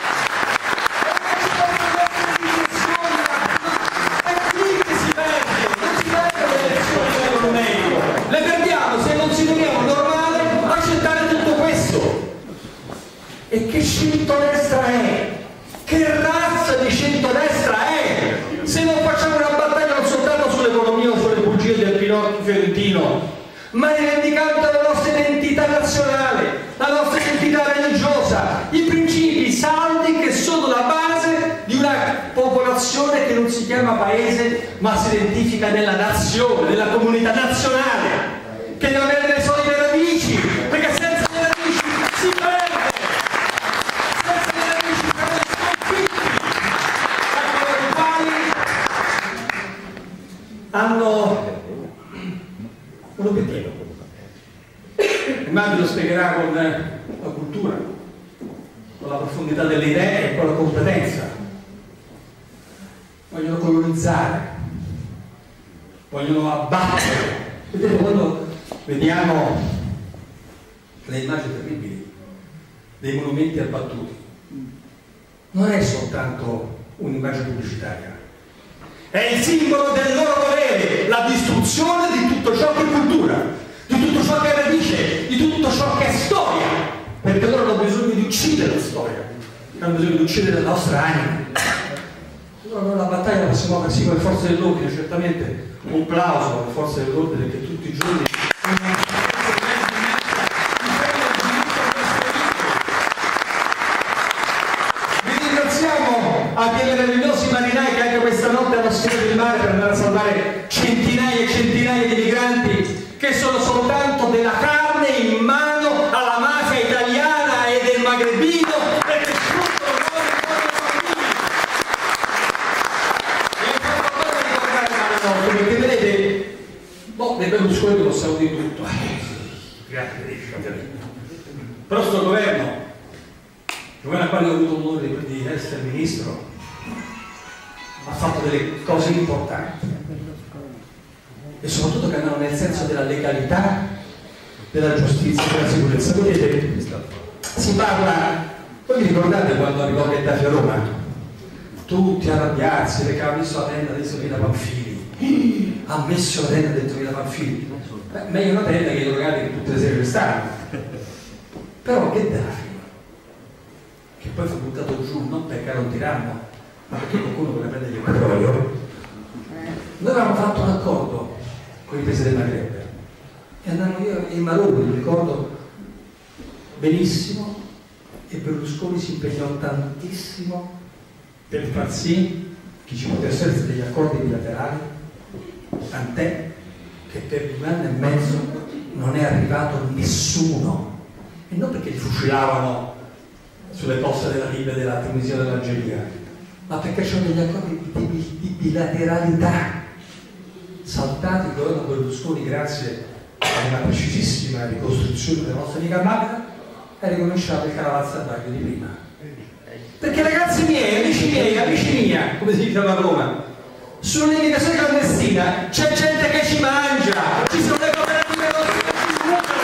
È qui che si perde, non si perdono le elezioni secondo me. Le perdiamo se non si teniamo normale accettare tutto questo. E che centrodestra è? Che razza di centrodestra è? Se non facciamo una battaglia non soltanto sull'economia o sulle bugie del Pinocchio fiorentino, ma rivendicando la nostra identità nazionale, la nostra identità religiosa, i principi saldi che sono la base di una popolazione che non si chiama paese ma si identifica nella nazione, nella comunità nazionale, che deve avere le solide radici, perché senza le radici si perde, senza le radici siamo sconfitti da coloro i quali hanno un obiettivo. Magdi lo spiegherà con la cultura, con la profondità delle idee e con la competenza. Vogliono colonizzare, vogliono abbattere. Vedete, quando vediamo le immagini terribili dei monumenti abbattuti, non è soltanto un'immagine pubblicitaria, è il simbolo del loro volere, la distruzione di tutto ciò che è cultura, di tutto ciò che è radice, di tutto ciò che è storia, perché loro hanno bisogno di uccidere la storia, hanno bisogno di uccidere la nostra anima. Allora noi la battaglia la possiamo fare sì con le forze dell'ordine, certamente un plauso alle forze dell'ordine che tutti i giorni vi ringraziamo a quei meravigliosi marinai che anche questa notte hanno sfidato il mare per andare a salvare centinaia e centinaia di migranti che sono soltanto della carne in mano alla mafia italiana e del magrebino e che sfruttano i nostri bambini. Perché vedete, dei Berlusconi lo sanno di tutto. Però sto governo al quale ho avuto l'onore di essere ministro, ha fatto delle cose importanti e soprattutto che andavano nel senso della legalità, della giustizia e della sicurezza. Vedete, si parla, voi vi ricordate quando arrivò Gheddafi a Roma? Tutti arrabbiarsi perché aveva messo la tenda dentro Villa Pamphili, ha messo la tenda dentro Villa Pamphili. Meglio una tenda che i drogati che tutte le sere restavano. Però Gheddafi, che poi fu buttato giù non perché era un tiranno, ma perché qualcuno voleva prendere il petrolio, noi avevamo fatto un accordo con i paesi del Maghreb e andammo io e Maroni, mi ricordo benissimo, e Berlusconi si impegnò tantissimo per far sì che ci potessero essere degli accordi bilaterali, tant'è che per 2 anni e mezzo non è arrivato nessuno, e non perché li fucilavano sulle coste della Libia, della Tunisia e dell'Algeria, ma perché c'è degli accordi di bilateralità saltati il governo Berlusconi grazie a una precisissima ricostruzione della nostra amica Magda, è ricominciato il caravazzabaglio di prima. Perché ragazzi miei, amici mia, come si dice a Roma, sull'immigrazione clandestina c'è gente che ci mangia, ci sono le cooperative che ci sfruttano,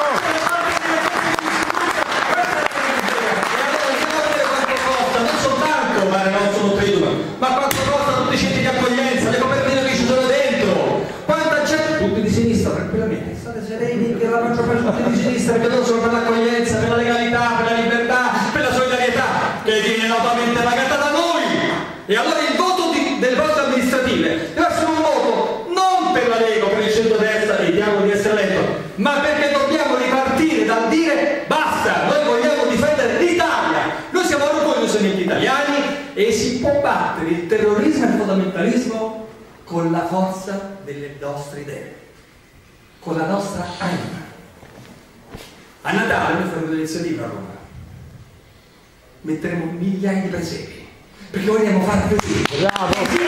non soltanto Mare Nostrum Triduum, ma quanto costano tutti i centri di accoglienza, le cooperative che ci sono dentro, quanta gente, tutti di sinistra, tranquillamente, state sereni che la maggior parte tutti di sinistra, perché loro sono per l'accoglienza, per la legalità, per la libertà, per la solidarietà, che viene notoriamente pagata da noi. E allora il voto delle forze amministrative deve essere un voto non per la Lega o per il centrodestra, vediamo di essere eletto, ma perché dobbiamo ripartire dal dire basta, noi vogliamo difendere l'Italia, noi siamo orgogliosamente italiani e si può battere il terrorismo e il fondamentalismo con la forza delle nostre idee, con la nostra anima. A Natale noi faremo l'iniziativa a Roma, metteremo migliaia di presepi perché vogliamo fare così. Bravo!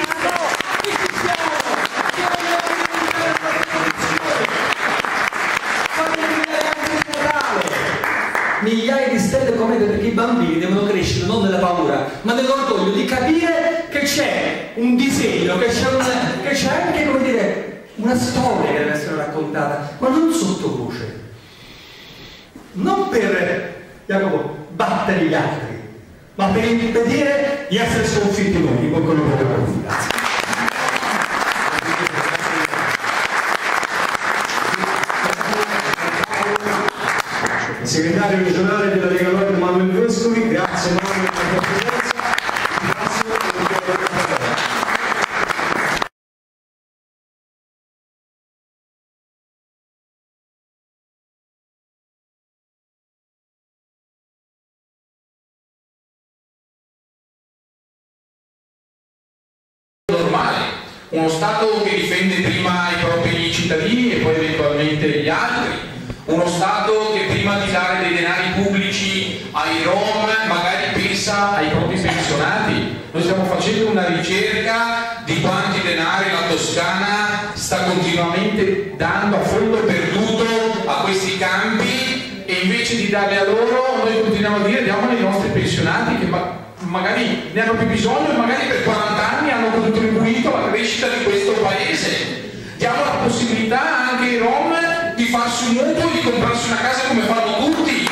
Migliaia di stelle comete perché i bambini devono crescere non nella paura ma nell'orgoglio di capire che c'è un disegno, che c'è anche, come dire, una storia che deve essere raccontata, ma non sottovoce, non per Jacopo battere gli altri, ma per impedire di essere sconfitti noi, in quello che abbiamo. Grazie. Segretario regionale della Lega Nord Manuel Vescovi, grazie Manuel per la presenza, grazie per normale, uno Stato che difende prima i propri cittadini e poi eventualmente gli altri. Uno Stato che prima di dare dei denari pubblici ai Rom magari pensa ai propri pensionati. Noi stiamo facendo una ricerca di quanti denari la Toscana sta continuamente dando a fondo perduto a questi campi e invece di darli a loro noi continuiamo a dire diamoli ai nostri pensionati che magari ne hanno più bisogno e magari per 40 anni hanno contribuito alla crescita di questo paese. Diamo la possibilità anche ai Rom di farsi un mutuo e di comprarsi una casa come fanno tutti.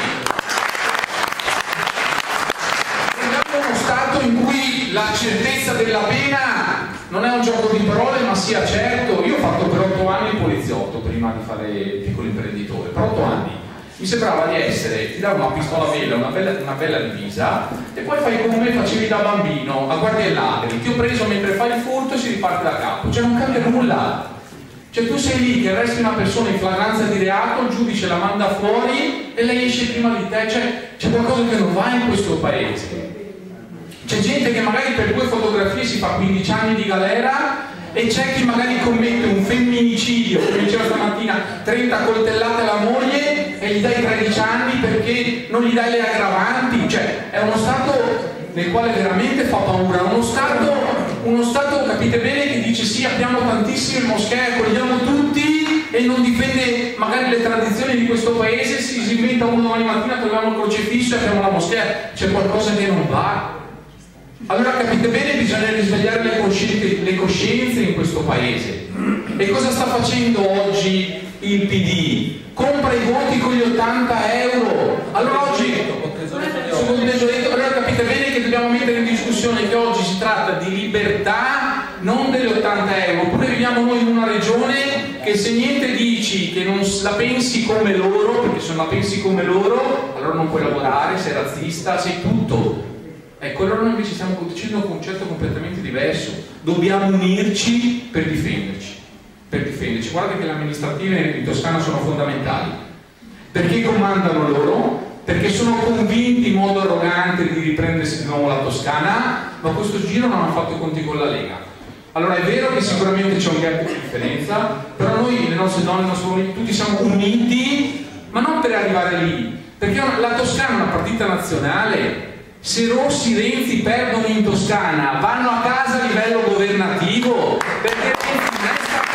Abbiamo uno Stato in cui la certezza della pena non è un gioco di parole ma sia certo. Io ho fatto per 8 anni il poliziotto prima di fare il piccolo imprenditore, per 8 anni. Mi sembrava di essere, ti davo una pistola a vela, una bella divisa e poi fai come me facevi da bambino a guardia ai ladri, ti ho preso mentre fai il furto e si riparte da capo, cioè non cambia nulla. Cioè tu sei lì che arresti una persona in flagranza di reato, il giudice la manda fuori e lei esce prima di te, cioè c'è qualcosa che non va in questo paese. C'è gente che magari per 2 fotografie si fa 15 anni di galera e c'è chi magari commette un femminicidio, come diceva stamattina, 30 coltellate alla moglie e gli dai 13 anni perché non gli dai le aggravanti. Cioè è uno Stato nel quale veramente fa paura, uno Stato, capite bene, che dice sì, abbiamo tantissime moschee, accogliamo tutti e non difende magari le tradizioni di questo paese, si inventa uno domani mattina, troviamo il crocifisso e abbiamo la moschea, c'è qualcosa che non va. Allora capite bene, bisogna risvegliare le coscienze in questo paese. E cosa sta facendo oggi il PD? Compra i voti con gli 80 euro. Allora oggi, allora capite bene che dobbiamo mettere in discussione che oggi si tratta di libertà, non degli 80 euro. Oppure viviamo noi in una regione che se niente dici, che non la pensi come loro, perché se non la pensi come loro, allora non puoi lavorare, sei razzista, sei tutto. Ecco, allora noi invece stiamo dicendo un concetto completamente diverso. Dobbiamo unirci per difenderci. Guardate che le amministrative in Toscana sono fondamentali. Perché comandano loro? Perché sono convinti in modo arrogante di riprendersi di nuovo la Toscana, ma questo giro non hanno fatto i conti con la Lega. Allora è vero che sicuramente c'è un gap di differenza, però noi, le nostre donne, i nostri uomini, tutti siamo uniti, ma non per arrivare lì, perché la Toscana è una partita nazionale. Se Rossi e Renzi perdono in Toscana vanno a casa a livello governativo, perché Renzi non è stato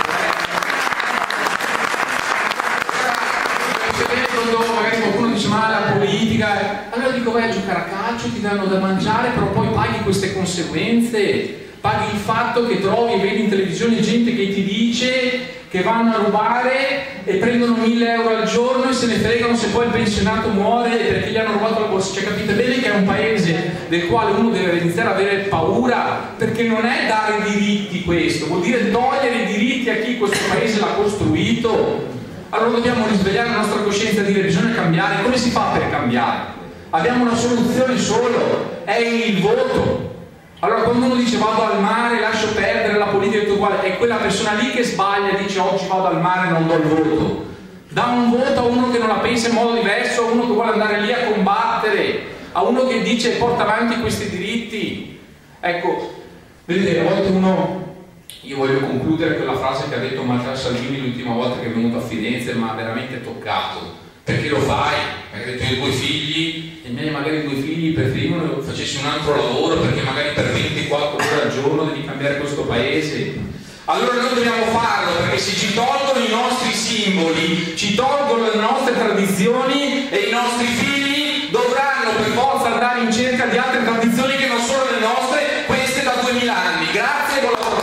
eletto. Magari qualcuno dice ma la politica, allora dico vai a giocare a calcio, ti danno da mangiare, però poi paghi queste conseguenze, paghi il fatto che trovi e vedi in televisione gente che ti dice che vanno a rubare e prendono 1.000 euro al giorno e se ne fregano se poi il pensionato muore perché gli hanno rubato la borsa. Cioè, capite bene che è un paese del quale uno deve iniziare a avere paura, perché non è dare diritti questo, vuol dire togliere i diritti a chi questo paese l'ha costruito. Allora dobbiamo risvegliare la nostra coscienza e dire bisogna cambiare. Come si fa per cambiare? Abbiamo una soluzione solo, è il voto. Allora quando uno dice vado al mare, lascio perdere la politica e tutto uguale, è quella persona lì che sbaglia e dice oggi vado al mare e non do il voto. Dà un voto a uno che non la pensa in modo diverso, a uno che vuole andare lì a combattere, a uno che dice porta avanti questi diritti. Ecco, vedete, a volte io voglio concludere con la frase che ha detto Matteo Salvini l'ultima volta che è venuto a Firenze, ma ha veramente toccato. Perché lo fai? Perché ha detto io ho 2 figli, e i miei magari 2 figli preferivano che facessi un altro lavoro, perché magari per 24 ore al giorno devi cambiare questo paese. Allora noi dobbiamo farlo, perché se ci tolgono i nostri simboli, ci tolgono le nostre tradizioni, e i nostri figli dovranno per forza andare in cerca di altre tradizioni che non sono le nostre, queste da 2000 anni. Grazie e buon lavoro.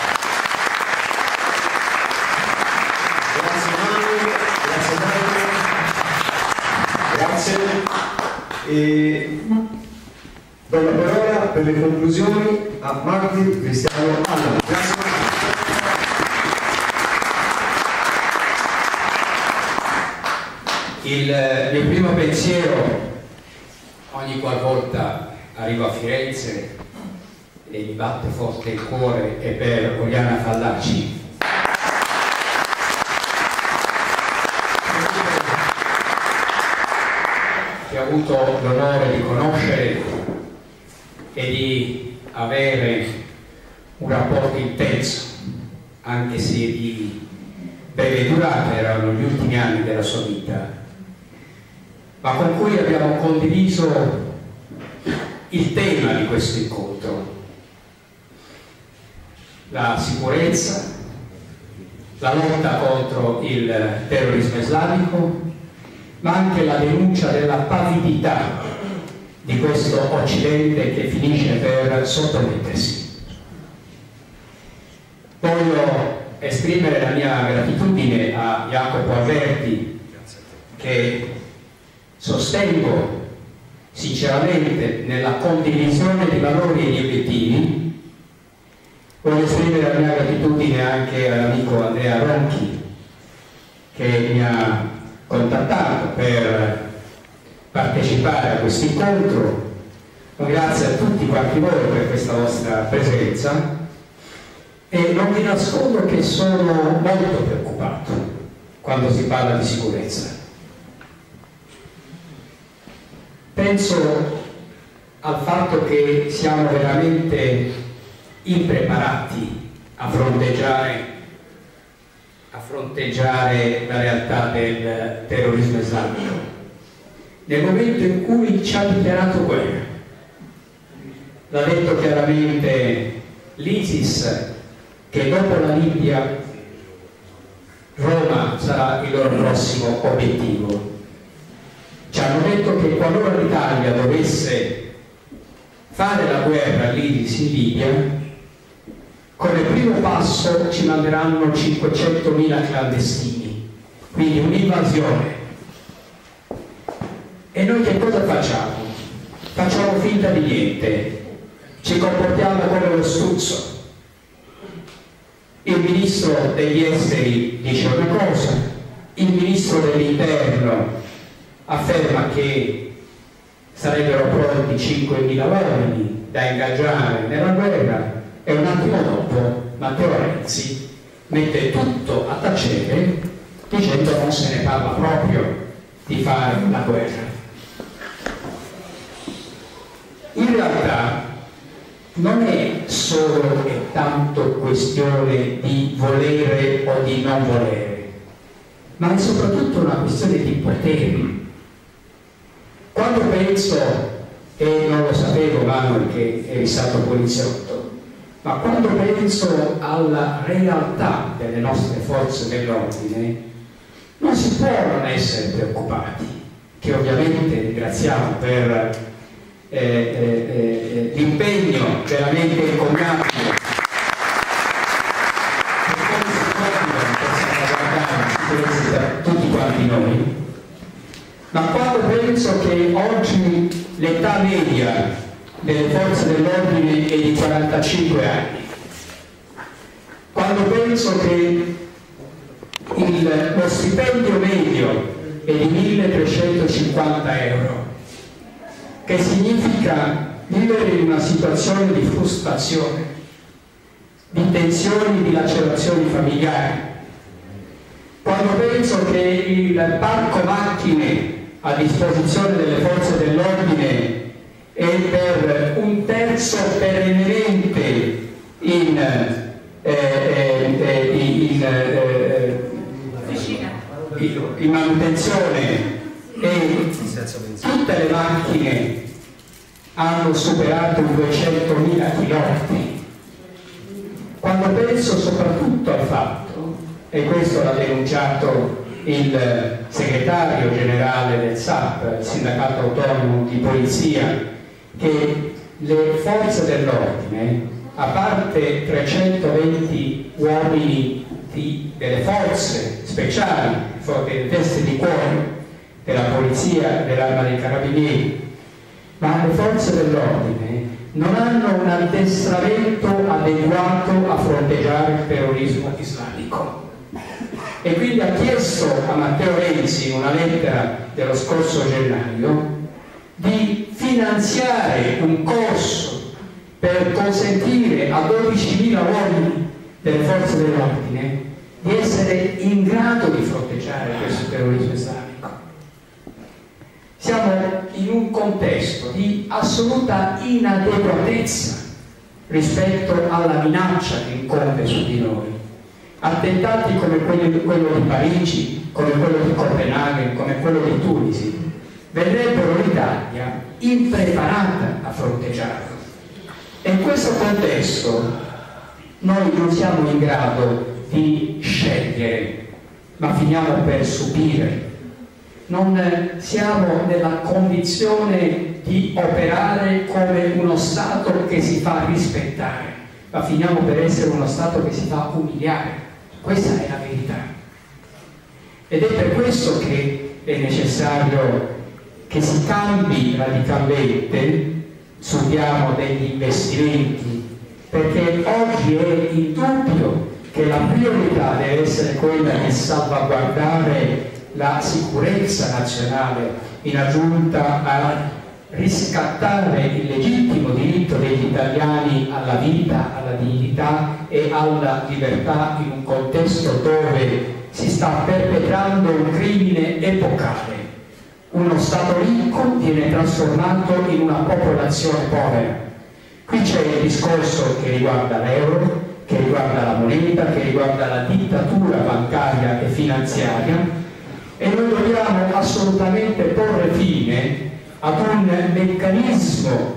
Grazie. E do la parola per le conclusioni a Magdi Cristiano Allora. Grazie Magdi. Il mio primo pensiero, ogni qualvolta arrivo a Firenze e mi batte forte il cuore, è per Oriana Fallaci. Che ho avuto l'onore di conoscere e di avere un rapporto intenso, anche se di breve durata, erano gli ultimi anni della sua vita, ma con cui abbiamo condiviso il tema di questo incontro: la sicurezza, la lotta contro il terrorismo islamico, ma anche la denuncia della pavidità di questo Occidente che finisce per sottomettersi. Voglio esprimere la mia gratitudine a Jacopo Alberti, che sostengo sinceramente nella condivisione di valori e di obiettivi. Voglio esprimere la mia gratitudine anche all'amico Andrea Ronchi, che mi ha contattato per partecipare a questo incontro. Grazie a tutti quanti voi per questa vostra presenza, e non vi nascondo che sono molto preoccupato quando si parla di sicurezza. Penso al fatto che siamo veramente impreparati a fronteggiare la realtà del terrorismo islamico nel momento in cui ci ha dichiarato guerra. L'ha detto chiaramente l'ISIS, che dopo la Libia Roma sarà il loro prossimo obiettivo. Ci hanno detto che qualora l'Italia dovesse fare la guerra all'ISIS in Libia, come primo passo ci manderanno 500.000 clandestini, quindi un'invasione. E noi che cosa facciamo? Facciamo finta di niente, ci comportiamo come lo struzzo. Il ministro degli esteri dice una cosa, il ministro dell'interno afferma che sarebbero pronti 5.000 uomini da ingaggiare nella guerra, e un attimo dopo Matteo Renzi mette tutto a tacere dicendo che non se ne parla proprio di fare la guerra. In realtà non è solo e tanto questione di volere o di non volere, ma è soprattutto una questione di poteri. Quando penso, e non lo sapevo Manuel che eri stato poliziotto, ma quando penso alla realtà delle nostre forze dell'ordine, non si può non essere preoccupati, che ovviamente ringraziamo per l'impegno veramente encomiabile per tutti quanti noi. Ma quando penso che oggi l'età media delle forze dell'ordine è di 45 anni, quando penso che lo stipendio medio è di 1.350 euro, che significa vivere in una situazione di frustrazione, di tensioni, di lacerazioni familiari, quando penso che il parco macchine a disposizione delle forze dell'ordine è per un terzo perennemente in manutenzione e tutte le macchine hanno superato i 200.000 chilometri. Quando penso soprattutto al fatto, e questo l'ha denunciato il segretario generale del SAP, il sindacato autonomo di polizia, che le forze dell'ordine, a parte 320 uomini delle forze speciali, delle teste di cuore della polizia e dell'arma dei carabinieri, ma le forze dell'ordine non hanno un addestramento adeguato a fronteggiare il terrorismo islamico. E quindi ha chiesto a Matteo Renzi, in una lettera dello scorso gennaio, di finanziare un corso per consentire a 12.000 uomini delle forze dell'ordine di essere in grado di fronteggiare questo terrorismo islamico. Siamo in un contesto di assoluta inadeguatezza rispetto alla minaccia che incombe su di noi. Attentati come quello di Parigi, come quello di Copenaghen, come quello di Tunisi, vedrebbero l'Italia impreparata a fronteggiarlo. E in questo contesto noi non siamo in grado di scegliere, ma finiamo per subire. Non siamo nella condizione di operare come uno Stato che si fa rispettare, ma finiamo per essere uno Stato che si fa umiliare. Questa è la verità. Ed è per questo che è necessario che si cambi radicalmente sul piano degli investimenti, perché oggi è indubbio che la priorità deve essere quella di salvaguardare la sicurezza nazionale in aggiunta a riscattare il legittimo diritto degli italiani alla vita, alla dignità e alla libertà in un contesto dove si sta perpetrando un crimine epocale. Uno Stato ricco viene trasformato in una popolazione povera. Qui c'è il discorso che riguarda l'euro, che riguarda la moneta, che riguarda la dittatura bancaria e finanziaria, e noi dobbiamo assolutamente porre fine ad un meccanismo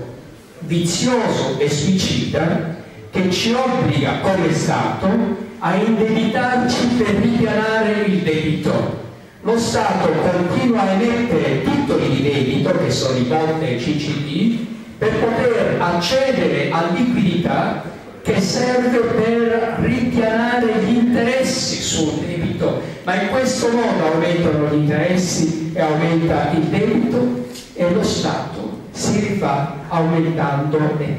vizioso e suicida che ci obbliga come Stato a indebitarci per ripianare il debito. Lo Stato continua a emettere titoli di debito, che sono i bond e i CCD, per poter accedere a liquidità che serve per ripianare gli interessi sul debito, ma in questo modo aumentano gli interessi e aumenta il debito e lo Stato si rifà aumentando le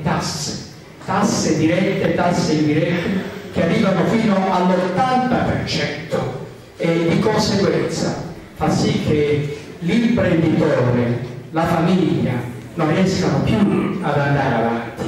tasse dirette, tasse indirette, che arrivano fino all'80%, e di conseguenza fa sì che l'imprenditore, la famiglia non riescano più ad andare avanti.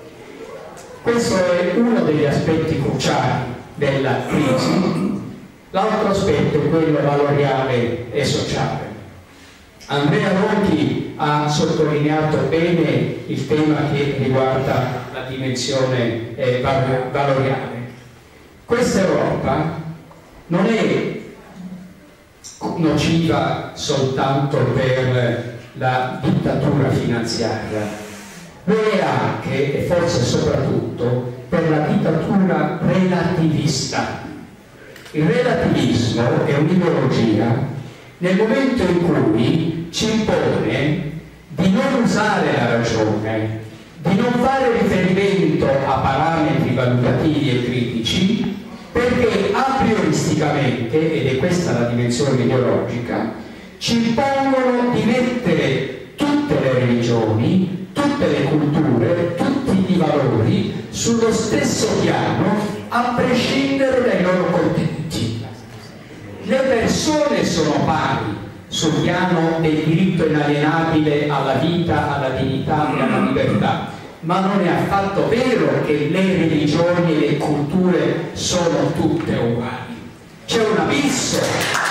Questo è uno degli aspetti cruciali della crisi. L'altro aspetto è quello valoriale e sociale. Andrea Ronchi ha sottolineato bene il tema che riguarda la dimensione valoriale. Questa Europa non è nociva soltanto per la dittatura finanziaria, lo è anche e forse soprattutto per la dittatura relativista. Il relativismo è un'ideologia nel momento in cui ci impone di non usare la ragione, di non fare riferimento a parametri valutativi e critici, perché a prioristicamente, ed è questa la dimensione ideologica, ci impongono di mettere tutte le religioni, tutte le culture, tutti i valori sullo stesso piano, a prescindere dai loro contenuti. Le persone sono pari sul piano del diritto inalienabile alla vita, alla dignità e alla libertà, ma non è affatto vero che le religioni e le culture sono tutte uguali. C'è un abisso.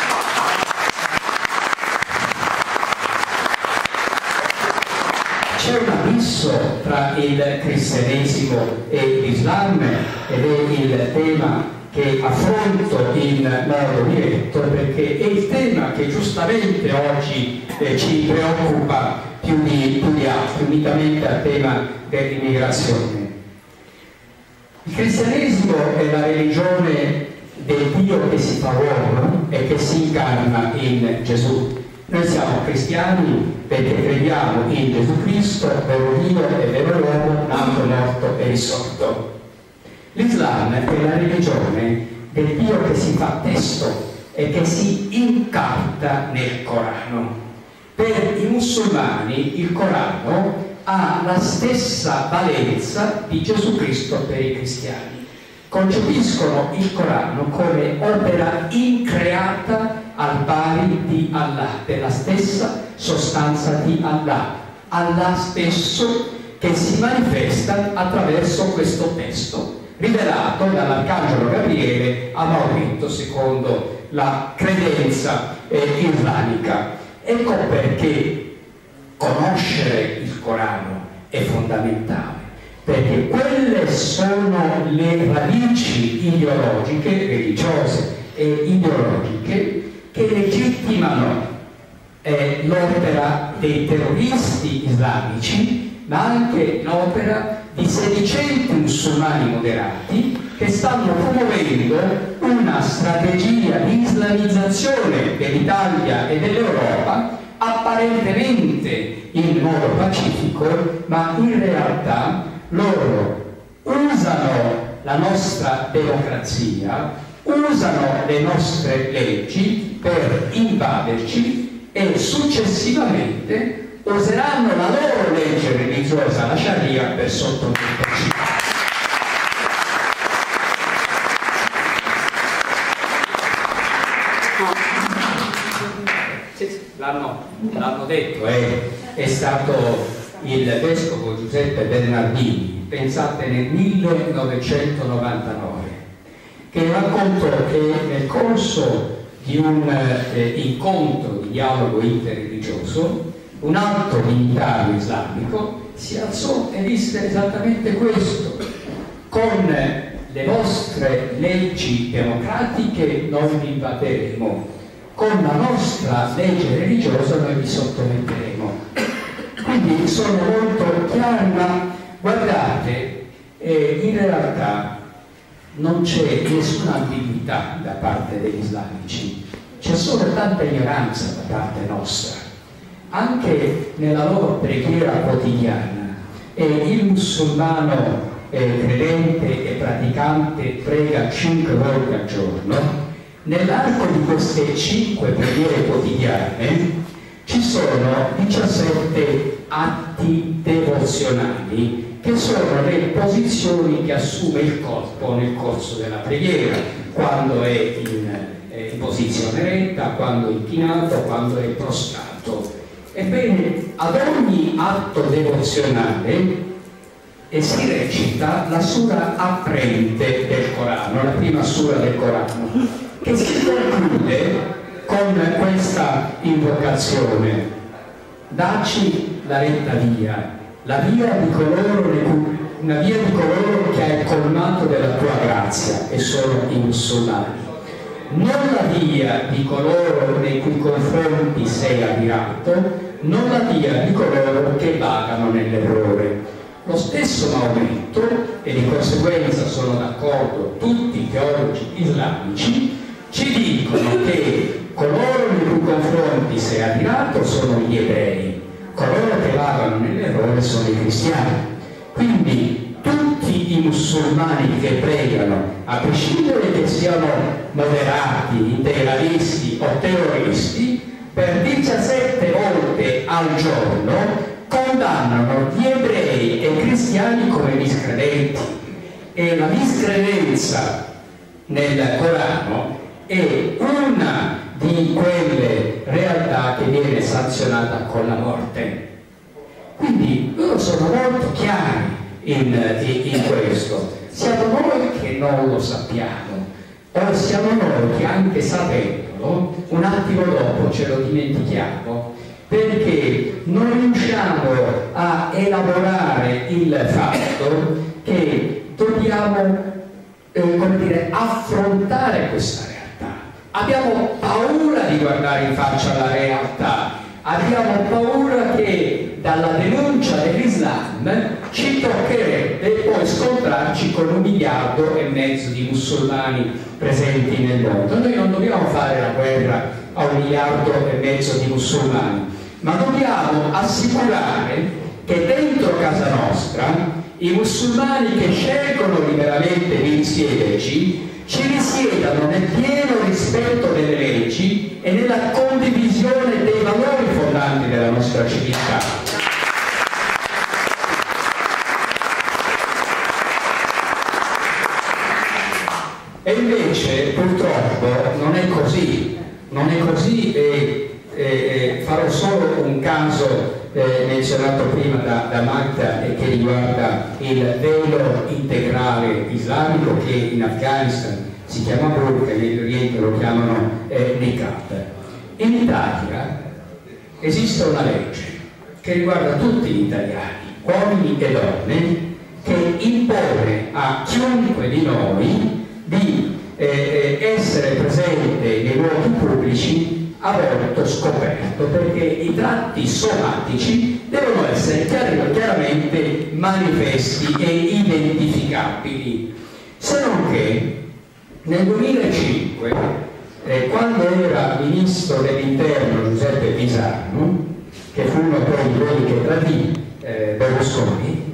C'è un abisso tra il cristianesimo e l'Islam, ed è il tema che affronto in modo diretto, perché è il tema che giustamente oggi ci preoccupa più di altri, unitamente al tema dell'immigrazione. Il cristianesimo è la religione del Dio che si fa uomo e che si incarna in Gesù. Noi siamo cristiani perché crediamo in Gesù Cristo, vero Dio e vero uomo, nato, morto e risorto. L'Islam è la religione del Dio che si fa testo e che si incarta nel Corano. Per i musulmani il Corano ha la stessa valenza di Gesù Cristo per i cristiani. Concepiscono il Corano come opera increata al pari di Allah, della stessa sostanza di Allah, Allah stesso che si manifesta attraverso questo testo rivelato dall'Arcangelo Gabriele a Maometto secondo la credenza islamica. Ecco perché conoscere il Corano è fondamentale, perché quelle sono le radici ideologiche, religiose e ideologiche, che legittimano l'opera dei terroristi islamici, ma anche l'opera di sedicenti musulmani moderati che stanno promuovendo una strategia di islamizzazione dell'Italia e dell'Europa apparentemente in modo pacifico, ma in realtà loro usano la nostra democrazia, usano le nostre leggi per invaderci e successivamente useranno la loro legge religiosa, la Sharia, per sottometterci. L'hanno detto, è stato il vescovo Giuseppe Bernardini, pensate nel 1999, che raccontò che nel corso di un incontro di dialogo interreligioso un alto dignitario islamico si alzò e disse esattamente questo: con le vostre leggi democratiche noi vi invaderemo, con la nostra legge religiosa noi vi sottometteremo. Quindi sono molto chiari, ma guardate, in realtà non c'è nessuna ambiguità da parte degli islamici, c'è solo tanta ignoranza da parte nostra. Anche nella loro preghiera quotidiana il musulmano credente e praticante prega 5 volte al giorno. Nell'arco di queste 5 preghiere quotidiane ci sono 17 atti devozionali, che sono le posizioni che assume il corpo nel corso della preghiera, quando è in posizione retta, quando è inchinato, quando è prostrato. Ebbene, ad ogni atto devozionale si recita la sura apprente del Corano, la prima sura del Corano, che si conclude con questa invocazione: dacci la retta via, la via di coloro che hai colmato della tua grazia, e sono i musulmani, non la via di coloro nei cui confronti sei ammirato, non la dia di coloro che vagano nell'errore. Lo stesso Maometto, e di conseguenza sono d'accordo tutti i teologi islamici, ci dicono che coloro nei cui confronti sei arrivato sono gli ebrei, coloro che vagano nell'errore sono i cristiani. Quindi tutti i musulmani che pregano, a prescindere che siano moderati, integralisti o terroristi, per 17 volte al giorno condannano gli ebrei e i cristiani come miscredenti. E la miscredenza nel Corano è una di quelle realtà che viene sanzionata con la morte. Quindi loro sono molto chiari in questo. Siamo noi che non lo sappiamo, o siamo noi che anche sapendolo un attimo dopo ce lo dimentichiamo, perché non riusciamo a elaborare il fatto che dobbiamo affrontare questa realtà. Abbiamo paura di guardare in faccia la realtà, abbiamo paura che dalla denuncia dell'Islam ci toccherebbe poi scontrarci con 1,5 miliardi di musulmani presenti nel mondo. Noi non dobbiamo fare la guerra a 1,5 miliardi di musulmani, ma dobbiamo assicurare che dentro casa nostra i musulmani che scelgono liberamente di risiederci ci risiedano nel pieno rispetto delle leggi e nella condivisione dei valori fondanti della nostra civiltà. E invece purtroppo non è così, e farò solo un caso menzionato prima da Magda e che riguarda il velo integrale islamico, che in Afghanistan si chiama burqa e in Oriente lo chiamano niqab. In Italia esiste una legge che riguarda tutti gli italiani, uomini e donne, che impone a chiunque di noi di essere presente nei luoghi pubblici a volto scoperto, perché i tratti somatici devono essere chiaramente manifesti e identificabili. Se non che nel 2005, quando era ministro dell'interno Giuseppe Pisano, che fu uno poi di quelli che tradì Berlusconi,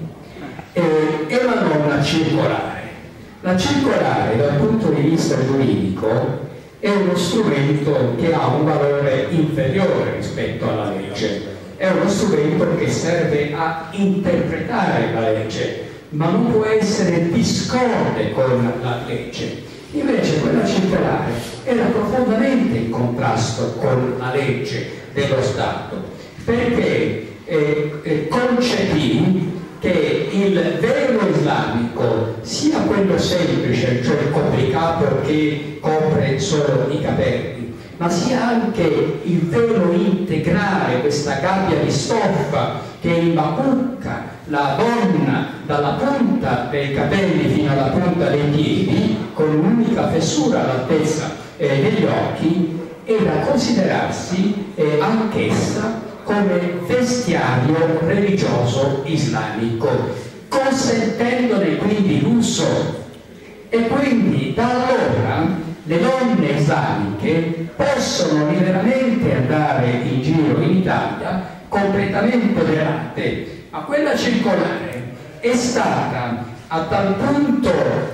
emanò una circolare. La circolare dal punto di vista giuridico è uno strumento che ha un valore inferiore rispetto alla legge, è uno strumento che serve a interpretare la legge, ma non può essere discorde con la legge. Invece quella circolare era profondamente in contrasto con la legge dello Stato, perché concepì che il velo islamico, sia quello semplice, cioè il copricapo che copre solo i capelli, ma sia anche il velo integrale, questa gabbia di stoffa che imbacucca la donna dalla punta dei capelli fino alla punta dei piedi, con un'unica fessura all'altezza degli occhi, era considerarsi anch'essa come vestiario religioso islamico, consentendone quindi l'uso. E quindi da allora le donne islamiche possono liberamente andare in giro in Italia completamente velate, ma quella circolare è stata a tal punto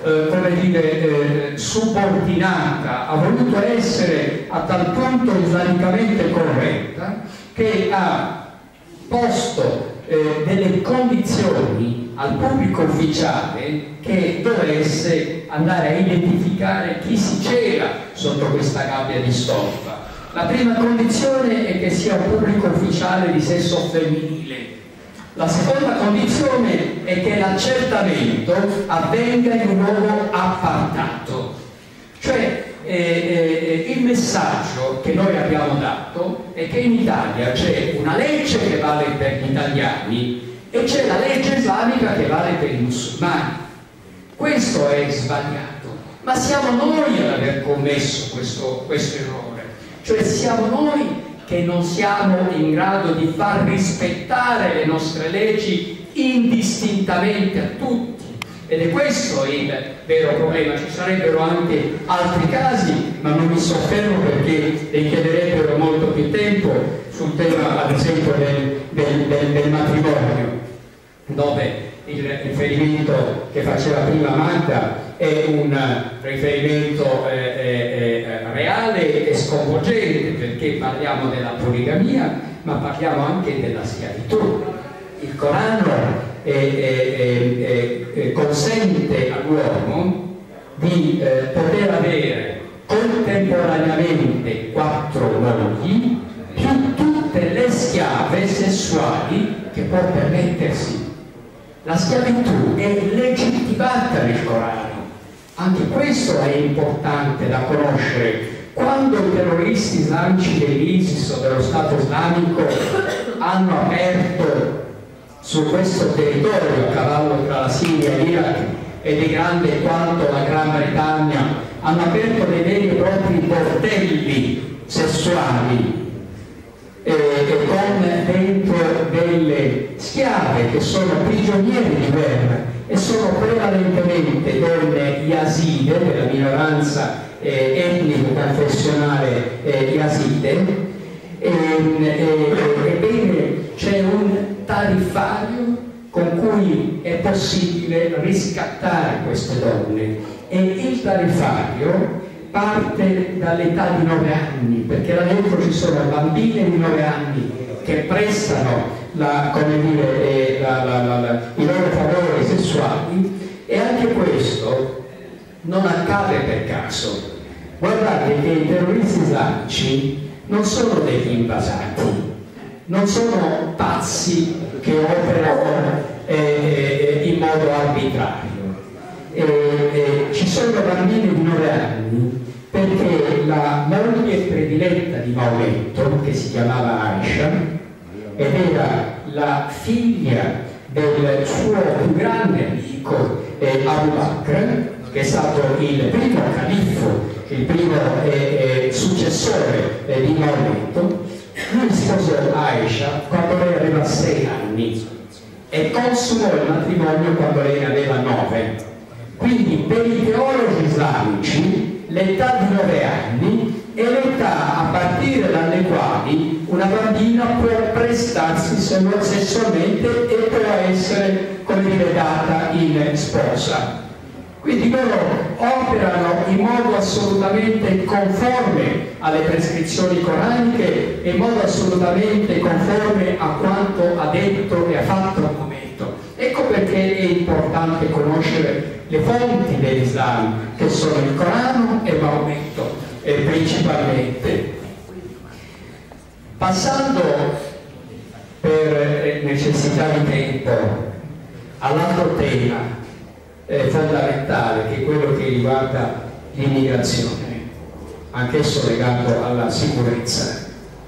subordinata, ha voluto essere a tal punto islamicamente corretta, che ha posto delle condizioni al pubblico ufficiale che dovesse andare a identificare chi si cela sotto questa gabbia di stoffa. La prima condizione è che sia un pubblico ufficiale di sesso femminile. La seconda condizione è che l'accertamento avvenga in un luogo appartato. Cioè il messaggio che noi abbiamo dato è che in Italia c'è una legge che vale per gli italiani e c'è la legge islamica che vale per i musulmani. Questo è sbagliato, ma siamo noi ad aver commesso questo errore. Cioè siamo noi che non siamo in grado di far rispettare le nostre leggi indistintamente a tutti. Ed è questo il vero problema. Ci sarebbero anche altri casi, ma non mi soffermo perché richiederebbero molto più tempo sul tema, ad esempio, del matrimonio, dove il riferimento che faceva prima Magda è un riferimento reale e sconvolgente, perché parliamo della poligamia, ma parliamo anche della schiavitù. Il Corano consente all'uomo di poter avere contemporaneamente 4 mogli più tutte le schiave sessuali che può permettersi. La schiavitù è legittimata nel Corano. Anche questo è importante da conoscere. Quando i terroristi islamici dell'ISIS o dello Stato islamico hanno aperto su questo territorio, a cavallo tra la Siria e l'Iraq, ed è grande quanto la Gran Bretagna, hanno aperto dei veri e propri bordelli sessuali con dentro delle schiave che sono prigionieri di guerra e sono prevalentemente donne yazide, della minoranza etnico-confessionale yazide. Ebbene, c'è un tariffario con cui è possibile riscattare queste donne, e il tariffario parte dall'età di 9 anni, perché là dentro ci sono bambine di 9 anni che prestano i loro favori sessuali, e anche questo non accade per caso. Guardate che i terroristi islamici non sono degli invasati, non sono pazzi che operano in modo arbitrario. Ci sono bambini di 9 anni perché la moglie prediletta di Maometto, che si chiamava Aisha, ed era la figlia del suo più grande amico Abu Bakr, che è stato il primo califfo, il primo successore di Maometto. Lui sposò Aisha quando lei aveva 6 anni e consumò il matrimonio quando lei ne aveva 9. Quindi per i teologi islamici l'età di 9 anni è l'età a partire dalle quali una bambina può prestarsi sessualmente e può essere, come dire, data in sposa. Quindi loro operano in modo assolutamente conforme alle prescrizioni coraniche e in modo assolutamente conforme a quanto ha detto e ha fatto al momento. Ecco perché è importante conoscere le fonti dell'Islam, che sono il Corano e Maometto, principalmente. Passando per necessità di tempo all'altro tema fondamentale, che è quello che riguarda l'immigrazione, anch'esso legato alla sicurezza.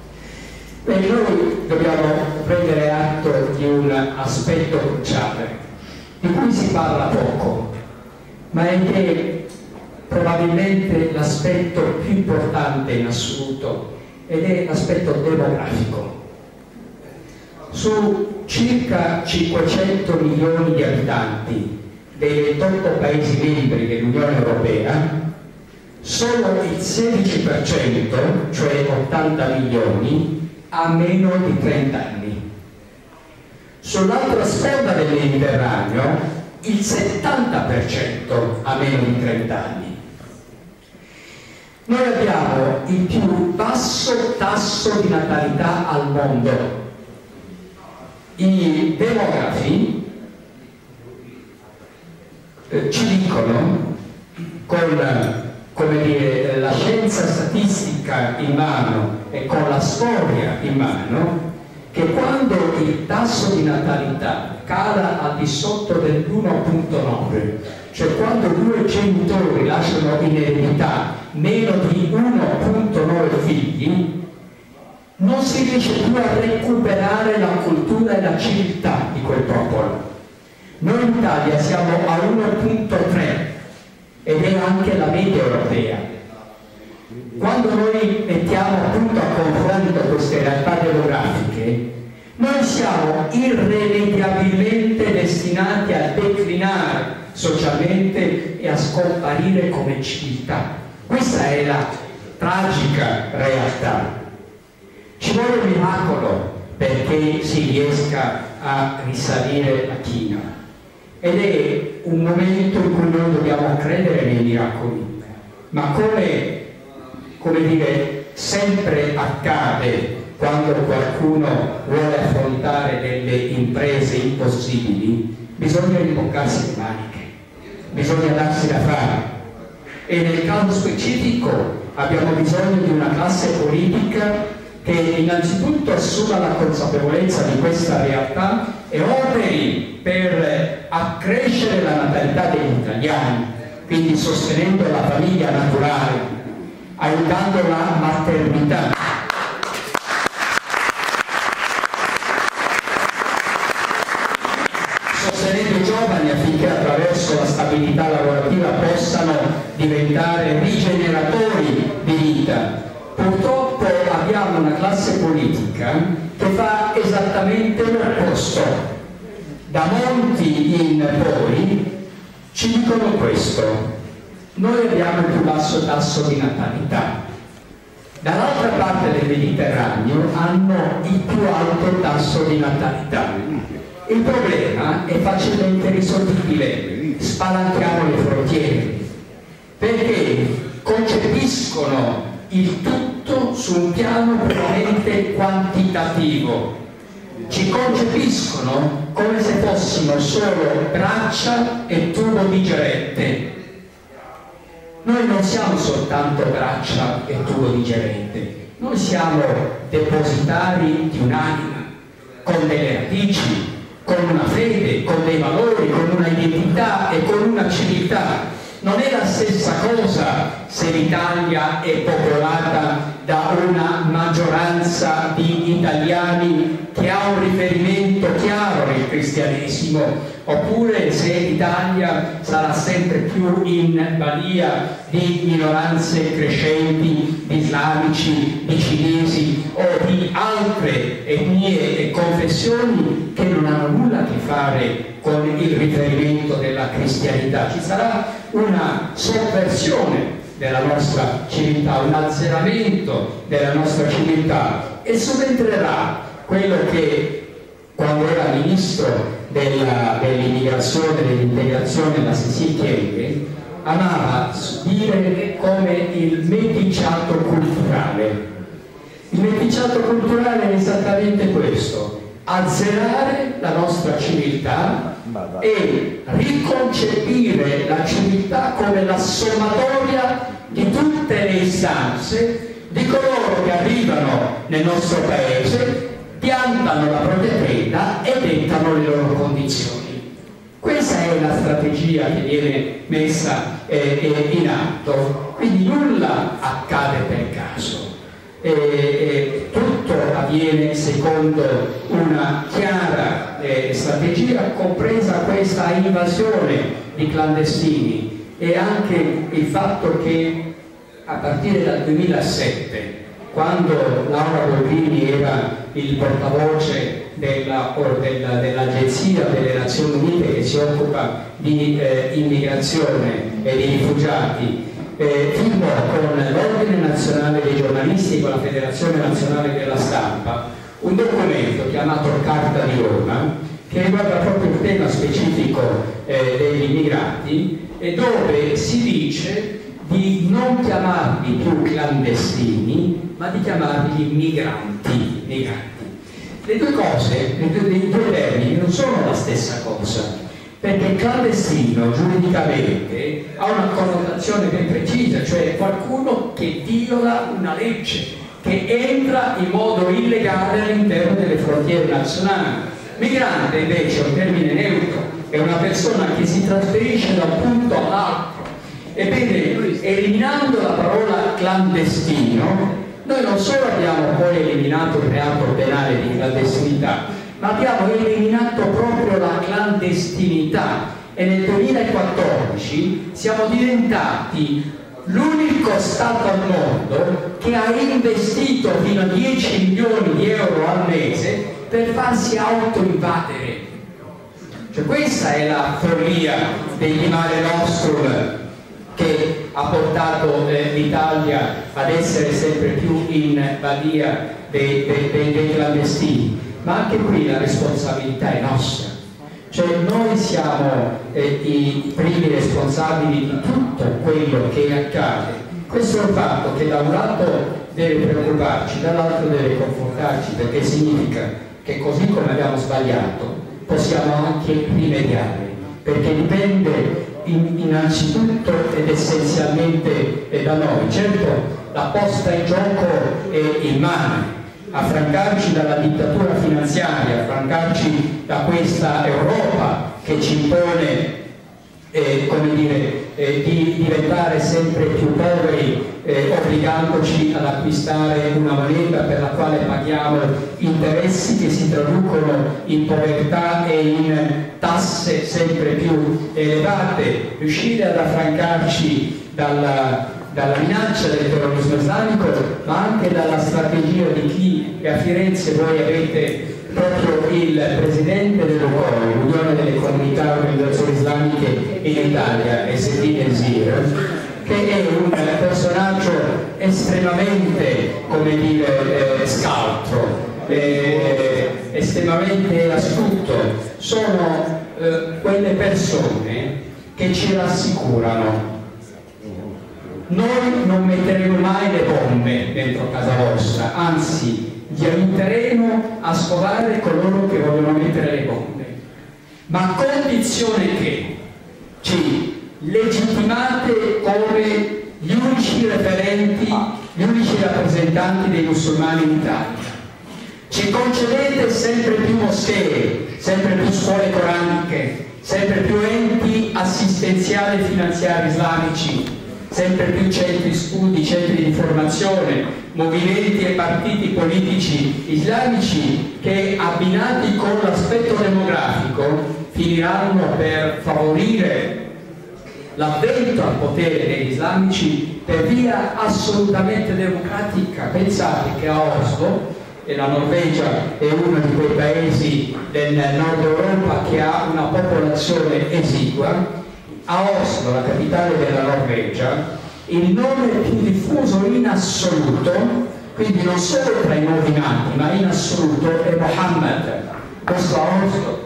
Noi dobbiamo prendere atto di un aspetto cruciale, di cui si parla poco, ma è che probabilmente l'aspetto più importante in assoluto, ed è l'aspetto demografico. Su circa 500 milioni di abitanti dei 28 Paesi membri dell'Unione Europea, solo il 16%, cioè 80 milioni, ha meno di 30 anni. Sull'altra sponda del Mediterraneo il 70% ha meno di 30 anni. Noi abbiamo il più basso tasso di natalità al mondo. I demografi ci dicono, con, come dire, la scienza statistica in mano e con la storia in mano, che quando il tasso di natalità cala al di sotto del 1,9, cioè quando 2 genitori lasciano in eredità meno di 1,9 figli, non si riesce più a recuperare la cultura e la civiltà di quel popolo. Noi in Italia siamo a 1,3 ed è anche la media europea. quando noi mettiamo appunto a confronto queste realtà demografiche, noi siamo irrimediabilmente destinati a declinare socialmente e a scomparire come civiltà. Questa è la tragica realtà. Ci vuole un miracolo perché si riesca a risalire la china, ed è un momento in cui noi dobbiamo credere nei miracoli, ma come dire, sempre accade quando qualcuno vuole affrontare delle imprese impossibili, bisogna rimboccarsi le maniche, bisogna darsi da fare, e nel caso specifico abbiamo bisogno di una classe politica che innanzitutto assuma la consapevolezza di questa realtà e operi per accrescere la natalità degli italiani, quindi sostenendo la famiglia naturale, aiutando la maternità. Sostenendo i giovani affinché attraverso la stabilità lavorativa possano diventare rigeneratori di vita. Purtroppo abbiamo una classe politica che fa esattamente l'opposto. Da Monti in poi ci dicono questo: noi abbiamo il più basso tasso di natalità. Dall'altra parte del Mediterraneo hanno il più alto tasso di natalità. Il problema è facilmente risolvibile: spalanchiamo le frontiere, perché concepiscono il tutto su un piano puramente quantitativo. Ci concepiscono come se fossimo solo braccia e tubo digerente. Noi non siamo soltanto braccia e tubo digerente, noi siamo depositari di un'anima, con delle radici, con una fede, con dei valori, con una identità e con una civiltà. Non è la stessa cosa se l'Italia è popolata da una maggioranza di italiani che ha un riferimento chiaro nel cristianesimo, oppure se l'Italia sarà sempre più in balia di minoranze crescenti, di islamici, di cinesi o di altre etnie e confessioni che non hanno nulla a che fare con il riferimento della cristianità. Ci sarà una sovversione della nostra civiltà, un azzeramento della nostra civiltà, e subentrerà quello che quando era ministro dell'immigrazione e dell'integrazione la Cécile Kyenge amava dire come il meticciato culturale. Il meticciato culturale è esattamente questo: azzerare la nostra civiltà e riconcepire la civiltà come la sommatoria di tutte le istanze di coloro che arrivano nel nostro paese, piantano la propria tenda e dettano le loro condizioni. Questa è la strategia che viene messa in atto, quindi nulla accade per caso. Tutto avviene secondo una chiara strategia, compresa questa invasione di clandestini, e anche il fatto che a partire dal 2007, quando Laura Boldrini era il portavoce dell'Agenzia delle Nazioni Unite che si occupa di immigrazione e di rifugiati, firmò con l'Ordine Nazionale dei Giornalisti e con la Federazione Nazionale della Stampa un documento chiamato Carta di Roma, che riguarda proprio il tema specifico degli immigrati, e dove si dice di non chiamarli più clandestini, ma di chiamarli migranti. Le due cose, i due termini non sono la stessa cosa, perché il clandestino giuridicamente ha una connotazione ben precisa, cioè qualcuno che viola una legge, che entra in modo illegale all'interno delle frontiere nazionali. Migrante invece è un termine neutro, è una persona che si trasferisce da un punto all'altro. Ebbene, eliminando la parola clandestino, noi non solo abbiamo poi eliminato il reato penale di clandestinità, ma abbiamo eliminato proprio la clandestinità, e nel 2014 siamo diventati l'unico Stato al mondo che ha investito fino a 10 milioni di euro al mese per farsi autoinvadere. Cioè, questa è la follia degli Mare Nostrum che ha portato l'Italia ad essere sempre più in balia dei clandestini. Ma anche qui la responsabilità è nostra. Cioè, noi siamo i primi responsabili di tutto quello che accade. Questo è un fatto che da un lato deve preoccuparci, dall'altro deve confortarci, perché significa che così come abbiamo sbagliato possiamo anche rimediare, perché dipende innanzitutto ed essenzialmente da noi. Certo, la posta in gioco è immane. Affrancarci dalla dittatura finanziaria, affrancarci da questa Europa che ci impone come dire, di diventare sempre più poveri, obbligandoci ad acquistare una moneta per la quale paghiamo interessi che si traducono in povertà e in tasse sempre più elevate. Riuscire ad affrancarci dalla minaccia del terrorismo islamico, ma anche dalla strategia di chi, e a Firenze voi avete proprio il presidente dell'UCOI, l'Unione delle Comunità Organizzazioni Islamiche in Italia, Ezzedine Zir, che è un personaggio estremamente, come dire, scaltro, estremamente astuto. Sono quelle persone che ci rassicurano: noi non metteremo mai le bombe dentro casa vostra, anzi vi aiuteremo a scovare coloro che vogliono mettere le bombe, ma a condizione che ci legittimate come gli unici referenti, gli unici rappresentanti dei musulmani in Italia. Ci concedete sempre più moschee, sempre più scuole coraniche, sempre più enti assistenziali e finanziari islamici, sempre più centri studi, centri di formazione, movimenti e partiti politici islamici che, abbinati con l'aspetto demografico, finiranno per favorire l'avvento al potere degli islamici per via assolutamente democratica. Pensate che a Oslo, e la Norvegia è uno di quei paesi del nord Europa che ha una popolazione esigua, a Oslo, la capitale della Norvegia, il nome più diffuso in assoluto, quindi non solo tra i nuovi nati, ma in assoluto, è Mohammed. Questo a Oslo.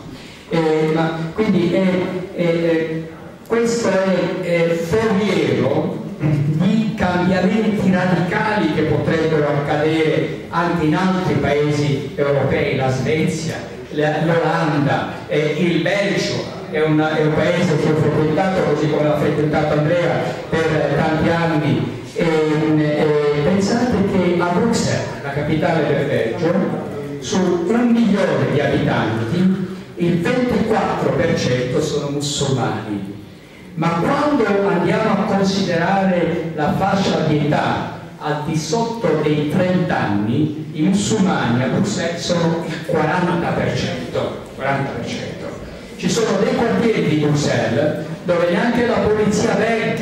Quindi questo è foriero di cambiamenti radicali che potrebbero accadere anche in altri paesi europei, la Svezia, l'Olanda, il Belgio. È un paese che ho frequentato, così come l'ha frequentato Andrea, per tanti anni. Pensate che a Bruxelles, la capitale del Belgio, su 1 milione di abitanti il 24% sono musulmani. Ma quando andiamo a considerare la fascia di età al di sotto dei 30 anni, i musulmani a Bruxelles sono il 40%. Ci sono dei quartieri di Bruxelles dove neanche la polizia venga,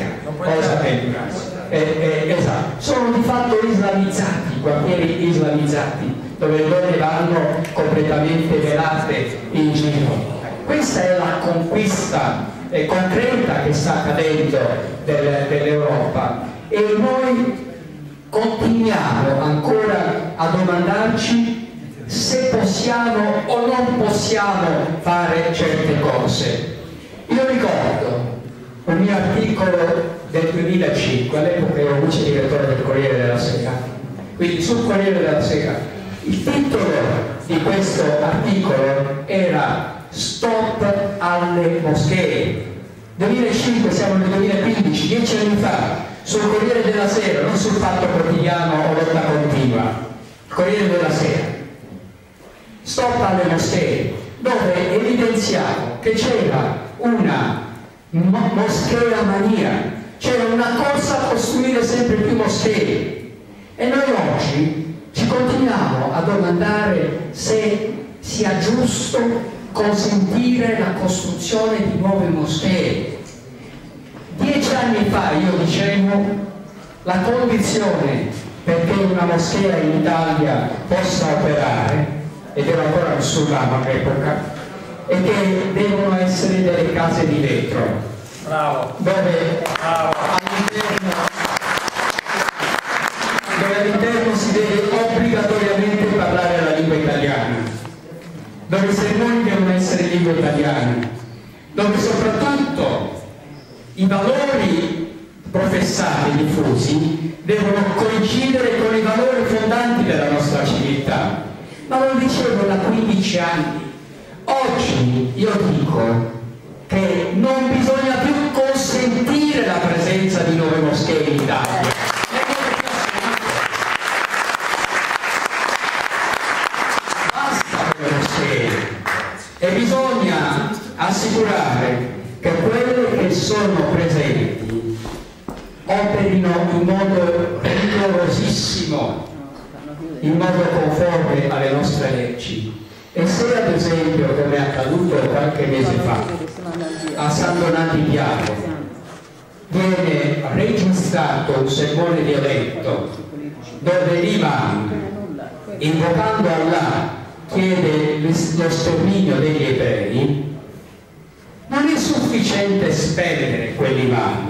esatto, sono di fatto islamizzati, quartieri islamizzati, dove le donne vanno completamente velate in giro. Questa è la conquista concreta che sta accadendo dell'Europa, e noi continuiamo ancora a domandarci se possiamo o non possiamo fare certe cose. Io ricordo un mio articolo del 2005, all'epoca ero vice direttore del Corriere della Sera, quindi sul Corriere della Sera il titolo di questo articolo era "Stop alle moschee". 2005, siamo nel 2015, 10 anni fa, sul Corriere della Sera, non sul Fatto Quotidiano o Lotta Continua, Corriere della Sera. Stop alle moschee, dove evidenziamo che c'era una moschea mania, c'era una corsa a costruire sempre più moschee, e noi oggi ci continuiamo a domandare se sia giusto consentire la costruzione di nuove moschee. 10 anni fa io dicevo la condizione perché una moschea in Italia possa operare, ed ero ancora musulmano all'epoca, è che devono essere delle case di vetro. Bravo. Dove all'interno si deve obbligatoriamente parlare la lingua italiana, dove i sermoni devono essere in lingua italiana, dove soprattutto i valori professati e diffusi devono coincidere con i valori fondanti della nostra civiltà. Ma lo dicevo da 15 anni. Oggi io dico che non bisogna più consentire la presenza di nuove moschee in Italia. Basta con le moschee. E bisogna assicurare che quelle che sono presenti operino in modo rigorosissimo, in modo conforme alle nostre leggi. E se ad esempio, come è accaduto qualche mese fa a San Donato di Piave, viene registrato un sermone violento dove l'imam, invocando Allah, chiede lo sterminio degli ebrei, non è sufficiente espellere quell'imam.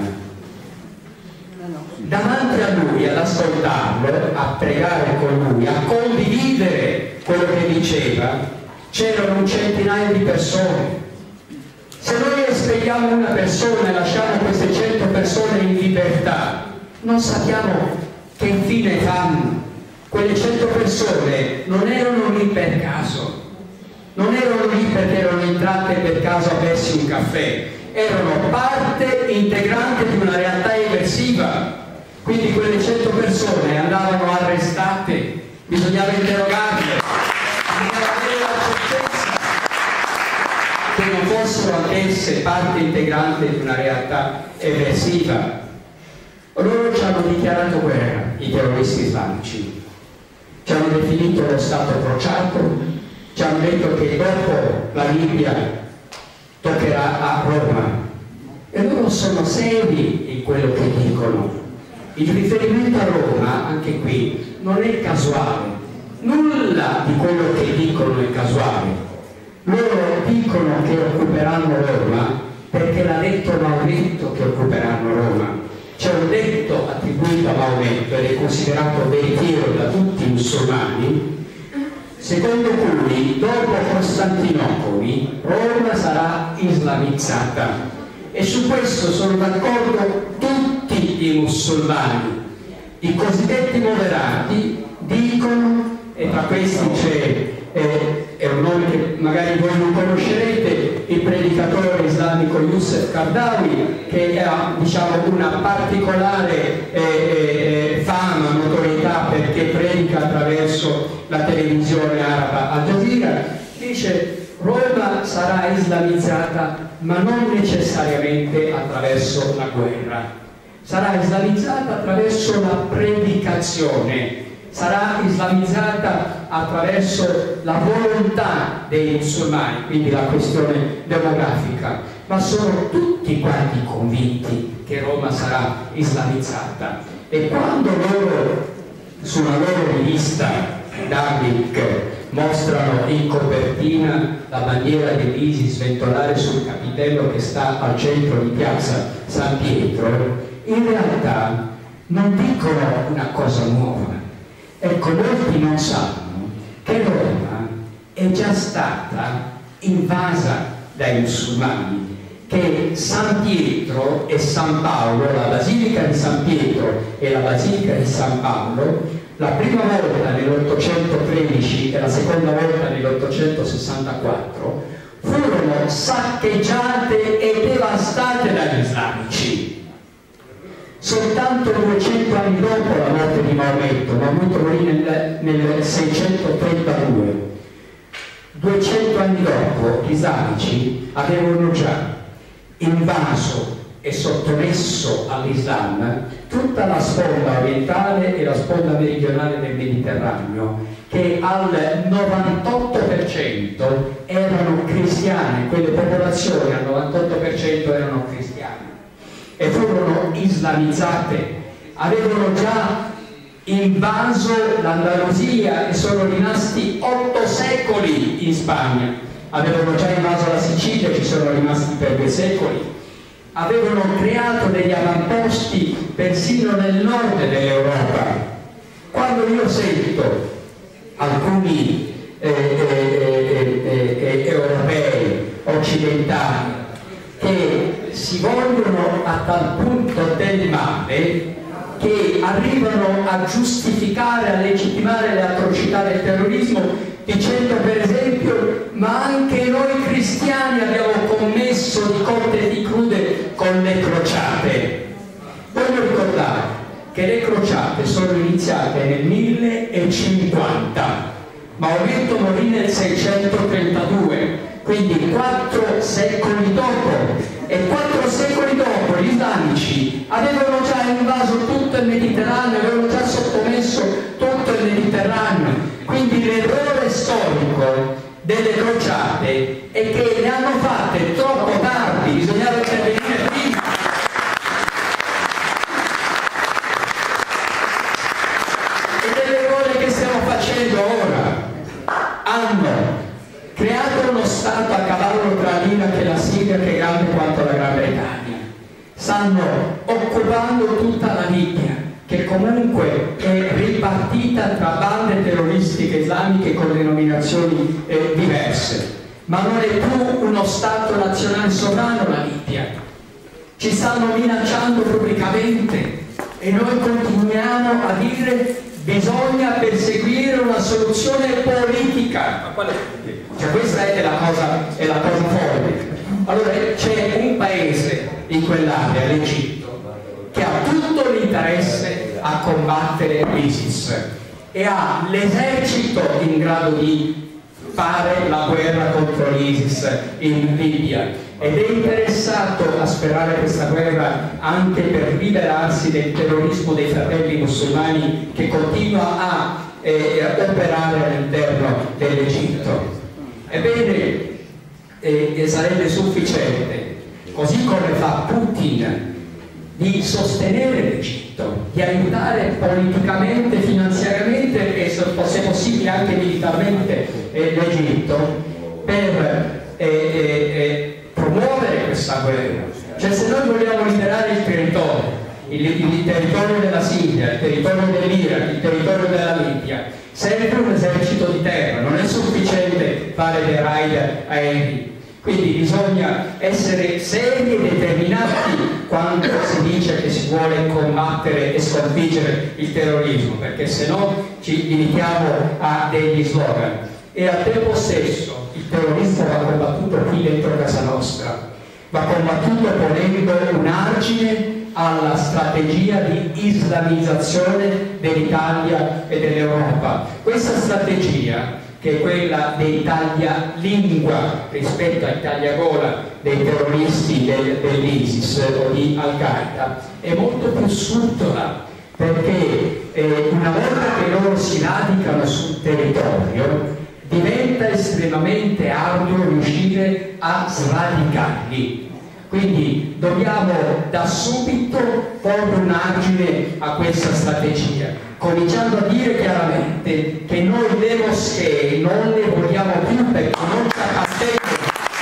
Davanti a lui, ad ascoltarlo, a pregare con lui, a condividere quello che diceva, c'erano un centinaio di persone. Se noi espelliamo una persona e lasciamo queste 100 persone in libertà, non sappiamo che fine fanno. Quelle 100 persone non erano lì per caso, non erano lì perché erano entrate per caso a bersi un caffè, erano parte integrante di una realtà eversiva. Quindi quelle 100 persone andavano arrestate, bisognava interrogarle, bisognava avere la certezza che non fossero anch'esse parte integrante di una realtà eversiva. Loro ci hanno dichiarato guerra, i terroristi islamici, ci hanno definito lo Stato crociato, ci hanno detto che dopo la Libia toccherà a Roma, e loro sono seri in quello che dicono. Il riferimento a Roma, anche qui, non è casuale, nulla di quello che dicono è casuale. Loro dicono che occuperanno Roma perché l'ha detto Maometto che occuperanno Roma. C'è un detto attribuito a Maometto ed è considerato veritiero da tutti i musulmani, secondo cui dopo Costantinopoli Roma sarà islamizzata. E su questo sono d'accordo tutti i musulmani. I cosiddetti moderati dicono, e tra questi c'è è un nome che magari voi non conoscerete, il predicatore islamico Youssef Qaradawi, che ha, diciamo, una particolare fama, notorietà, perché predica attraverso la televisione araba Al Jazeera, dice: Roma sarà islamizzata ma non necessariamente attraverso la guerra, sarà islamizzata attraverso la predicazione, sarà islamizzata attraverso la volontà dei musulmani, quindi la questione demografica, ma sono tutti quanti convinti che Roma sarà islamizzata. E quando loro sulla loro rivista Dabiq mostrano in copertina la bandiera dell'ISIS sventolare sul capitello che sta al centro di piazza San Pietro, in realtà non dicono una cosa nuova. Ecco, molti non sanno che Roma è già stata invasa dai musulmani, che San Pietro e San Paolo, la Basilica di San Pietro e la Basilica di San Paolo, la prima volta nell'813 e la seconda volta nell'864, furono saccheggiate e devastate dagli islamici. Soltanto 200 anni dopo la morte di Maometto, Maometto morì nel 632, 200 anni dopo gli islamici avevano già invaso e sottomesso all'Islam tutta la sponda orientale e la sponda meridionale del Mediterraneo, che al 98% erano cristiane, quelle popolazioni al 98% erano cristiane. e furono islamizzate, avevano già invaso l'Andalusia e sono rimasti 8 secoli in Spagna, avevano già invaso la Sicilia, ci sono rimasti per 2 secoli, avevano creato degli avamposti persino nel nord dell'Europa. Quando io sento alcuni europei occidentali che si vogliono a tal punto del male che arrivano a giustificare, a legittimare le atrocità del terrorismo dicendo per esempio ma anche noi cristiani abbiamo commesso di cotte e di crude con le crociate. Voglio ricordare che le crociate sono iniziate nel 1050, Maometto morì nel 632, quindi 4 secoli dopo, e 4 secoli dopo gli islamici avevano già invaso tutto il Mediterraneo, avevano già sottomesso tutto il Mediterraneo, quindi l'errore storico delle crociate è che le hanno fatte troppo tardi, bisognava intervenire prima. E dell'errore che stiamo facendo ora, hanno creato uno Stato a cavallo tra l'Iraq e la Siria che è grande quanto la Gran Bretagna, stanno occupando tutta la Libia, che comunque è ripartita tra bande terroristiche islamiche con denominazioni diverse, ma non è più uno Stato nazionale sovrano la Libia. Ci stanno minacciando pubblicamente e noi continuiamo a dire bisogna perseguire una soluzione politica. Cioè questa è la cosa forte. Allora c'è un paese in quell'area, l'Egitto, che ha tutto l'interesse a combattere l'ISIS e ha l'esercito in grado di fare la guerra contro l'ISIS in Libia ed è interessato a sperare questa guerra anche per liberarsi del terrorismo dei fratelli musulmani che continua a operare all'interno dell'Egitto. Ebbene, sarebbe sufficiente, così come fa Putin, di sostenere l'Egitto, di aiutare politicamente, finanziariamente e se possibile anche militarmente l'Egitto per promuovere questa guerra. Cioè se noi vogliamo liberare il territorio della Siria, il territorio dell'Iraq, il territorio della Libia, serve un esercito di terra, non è sufficiente fare dei raid aerei. Quindi bisogna essere seri e determinati quando si dice che si vuole combattere e sconfiggere il terrorismo, perché se no ci limitiamo a degli slogan. E al tempo stesso il terrorismo va combattuto qui dentro casa nostra, va combattuto ponendo un argine alla strategia di islamizzazione dell'Italia e dell'Europa. Questa strategia, che è quella dell'Italia lingua rispetto all'Italia gola dei terroristi dell'ISIS o di Al-Qaeda, è molto più subdola, perché una volta che loro si radicano sul territorio diventa estremamente arduo riuscire a sradicarli. Quindi dobbiamo da subito porre un argine a questa strategia, cominciando a dire chiaramente che noi le moschee non le vogliamo più perché non ci appartengono.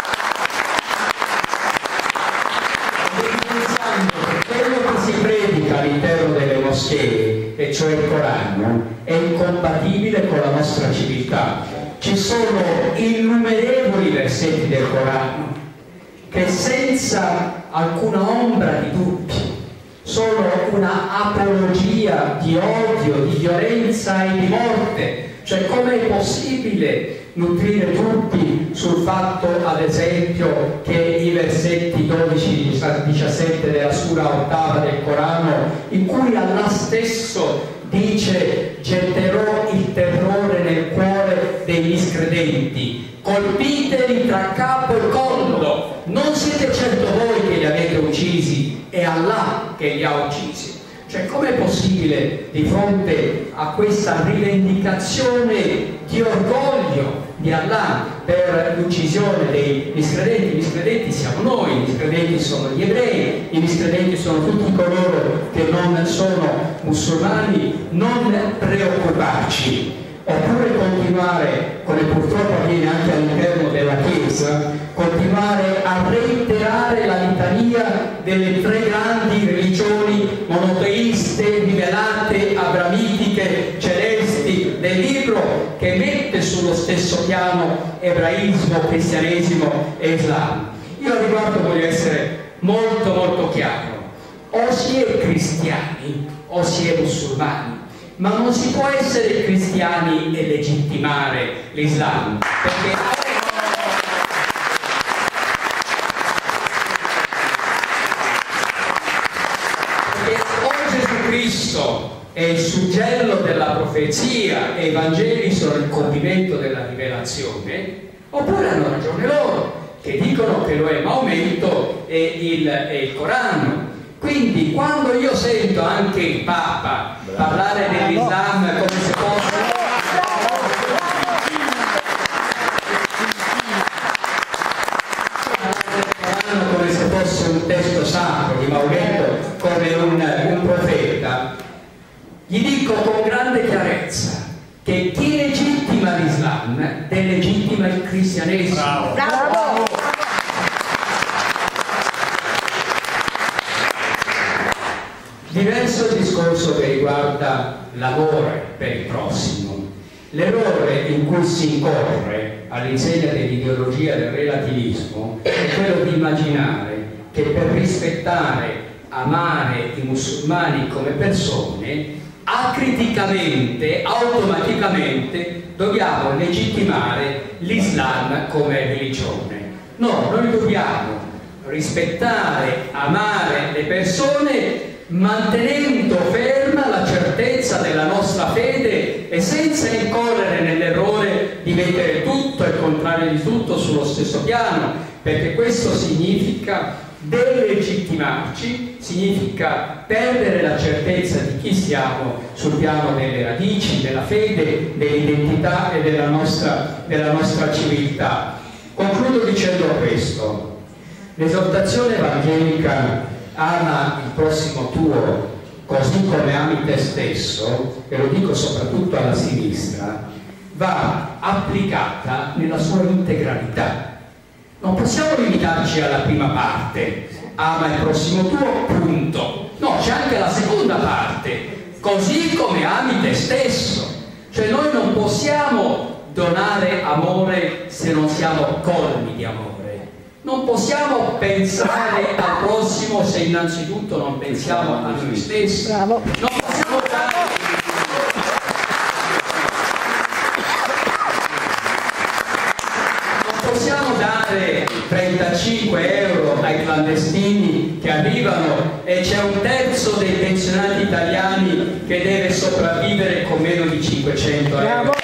Pensando che quello che si predica all'interno delle moschee, e cioè il Corano, è incompatibile con la nostra civiltà. Ci sono innumerevoli versetti del Corano che senza alcuna ombra di dubbio sono una apologia di odio, di violenza e di morte. Cioè come è possibile nutrire dubbi sul fatto, ad esempio, che i versetti 12-17 della sura ottava del Corano, in cui Allah stesso dice getterò il terrore nel cuore dei miscredenti, colpiteli tra capo e collo, non siete certo voi che li avete uccisi, è Allah che li ha uccisi. Cioè com'è possibile di fronte a questa rivendicazione di orgoglio di Allah, per l'uccisione dei miscredenti. I miscredenti siamo noi, i miscredenti sono gli ebrei, i miscredenti sono tutti coloro che non sono musulmani. Non preoccuparci. Oppure continuare, come purtroppo avviene anche all'interno della Chiesa, continuare a reiterare la litania delle tre grandi religioni monoteiste, rivelate, abramitiche, celesti del libro, che mette sullo stesso piano ebraismo, cristianesimo e Islam. Io al riguardo voglio essere molto chiaro: o si è cristiani o si è musulmani, ma non si può essere cristiani e legittimare l'Islam, perché o Gesù Cristo è il suggello della profezia e i Vangeli sono il compimento della rivelazione, oppure hanno ragione loro che dicono che lo è Maometto e il Corano. Quindi quando io sento anche il Papa parlare dell'Islam come se fosse un testo sacro di Maometto, come un profeta, gli dico con grande chiarezza che chi legittima l'Islam delegittima il cristianesimo. Bravo. Diverso il discorso che riguarda l'amore per il prossimo. L'errore in cui si incorre all'insegna dell'ideologia del relativismo è quello di immaginare che per rispettare, amare i musulmani come persone, acriticamente, automaticamente dobbiamo legittimare l'Islam come religione. No, noi dobbiamo rispettare, amare le persone mantenendo ferma la certezza della nostra fede e senza incorrere nell'errore di mettere tutto e il contrario di tutto sullo stesso piano, perché questo significa delegittimarci, significa perdere la certezza di chi siamo sul piano delle radici, della fede, dell'identità e della nostra civiltà. Concludo dicendo questo: l'esortazione evangelica ama il prossimo tuo così come ami te stesso, e lo dico soprattutto alla sinistra, va applicata nella sua integralità. Non possiamo limitarci alla prima parte, ama il prossimo tuo, punto. No, c'è anche la seconda parte, così come ami te stesso. Cioè noi non possiamo donare amore se non siamo colmi di amore. Non possiamo pensare al prossimo se innanzitutto non pensiamo a noi stessi. Bravo. Non possiamo dare 35 euro ai clandestini che arrivano e c'è un terzo dei pensionati italiani che deve sopravvivere con meno di 500 euro. Bravo.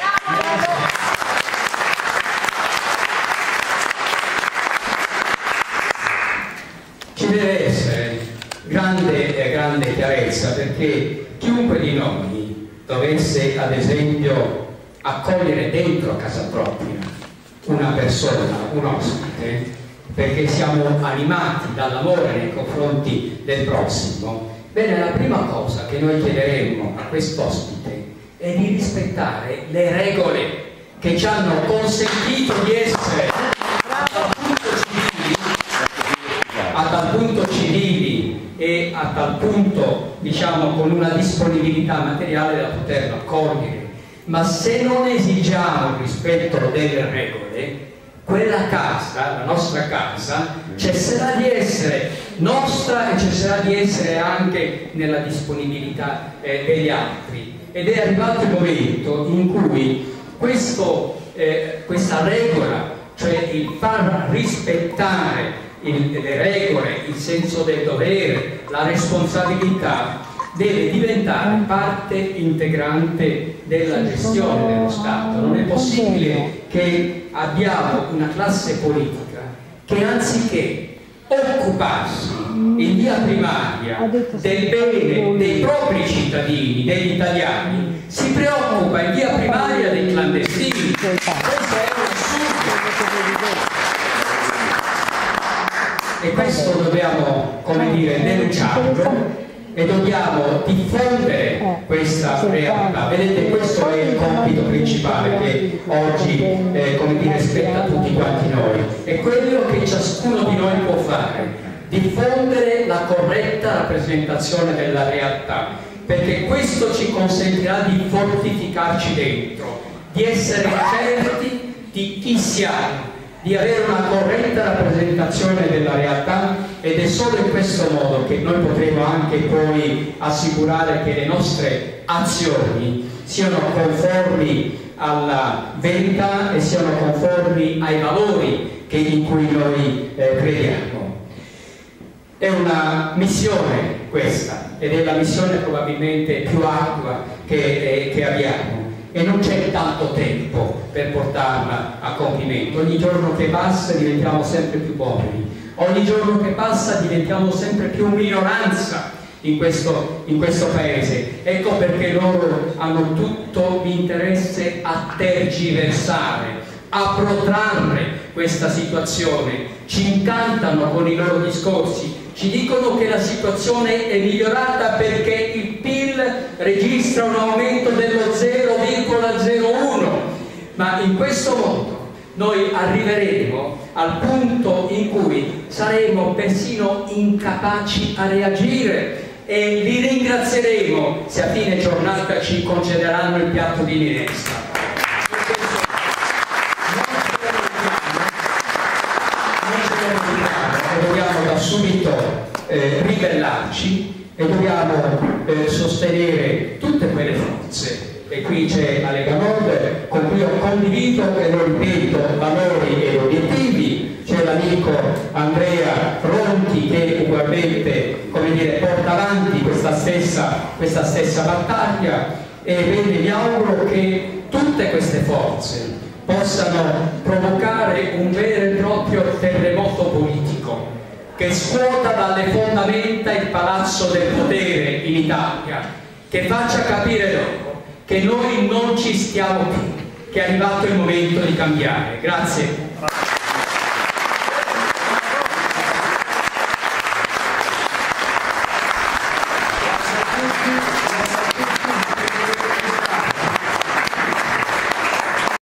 Deve essere grande chiarezza, perché chiunque di noi dovesse ad esempio accogliere dentro casa propria una persona, un ospite, perché siamo animati dall'amore nei confronti del prossimo, bene, la prima cosa che noi chiederemo a quest'ospite è di rispettare le regole che ci hanno consentito di essere a tal punto civili e a tal punto, diciamo, con una disponibilità materiale da poterlo accogliere. Ma se non esigiamo il rispetto delle regole, quella casa, la nostra casa, cesserà di essere nostra e cesserà di essere anche nella disponibilità degli altri. Ed è arrivato il momento in cui questa regola, cioè il far rispettare le regole, il senso del dovere, la responsabilità, deve diventare parte integrante della gestione dello Stato. Non è possibile che abbiamo una classe politica che anziché occuparsi in via primaria del bene dei propri cittadini, degli italiani, si preoccupa in via primaria dei clandestini. Questa è questo dobbiamo, come dire, denunciarlo e dobbiamo diffondere questa realtà. Vedete, questo è il compito principale che oggi come dire, spetta a tutti quanti noi, è quello che ciascuno di noi può fare: diffondere la corretta rappresentazione della realtà, perché questo ci consentirà di fortificarci dentro, di essere certi di chi siamo, di avere una corretta rappresentazione della realtà, ed è solo in questo modo che noi potremo anche poi assicurare che le nostre azioni siano conformi alla verità e siano conformi ai valori in cui noi crediamo. È una missione questa, ed è la missione probabilmente più ardua che abbiamo, e non c'è tanto tempo per portarla a compimento. Ogni giorno che passa diventiamo sempre più poveri, ogni giorno che passa diventiamo sempre più minoranza in questo paese. Ecco perché loro hanno tutto l'interesse a tergiversare, a protrarre questa situazione, ci incantano con i loro discorsi, ci dicono che la situazione è migliorata perché il PIL registra un aumento dello 0,01, ma in questo modo noi arriveremo al punto in cui saremo persino incapaci a reagire, e li ringrazieremo se a fine giornata ci concederanno il piatto di minestra. Dobbiamo da subito ribellarci e dobbiamo sostenere tutte quelle forze, e qui c'è la Lega Nord con cui ho condiviso, e lo ripeto, valori e obiettivi, c'è l'amico Andrea Ronchi che ugualmente, come dire, porta avanti questa stessa battaglia, e bene, mi auguro che tutte queste forze possano provocare un vero e proprio terremoto politico che scuota dalle fondamenta il palazzo del potere in Italia, che faccia capire loro che noi non ci stiamo più, che è arrivato il momento di cambiare. Grazie.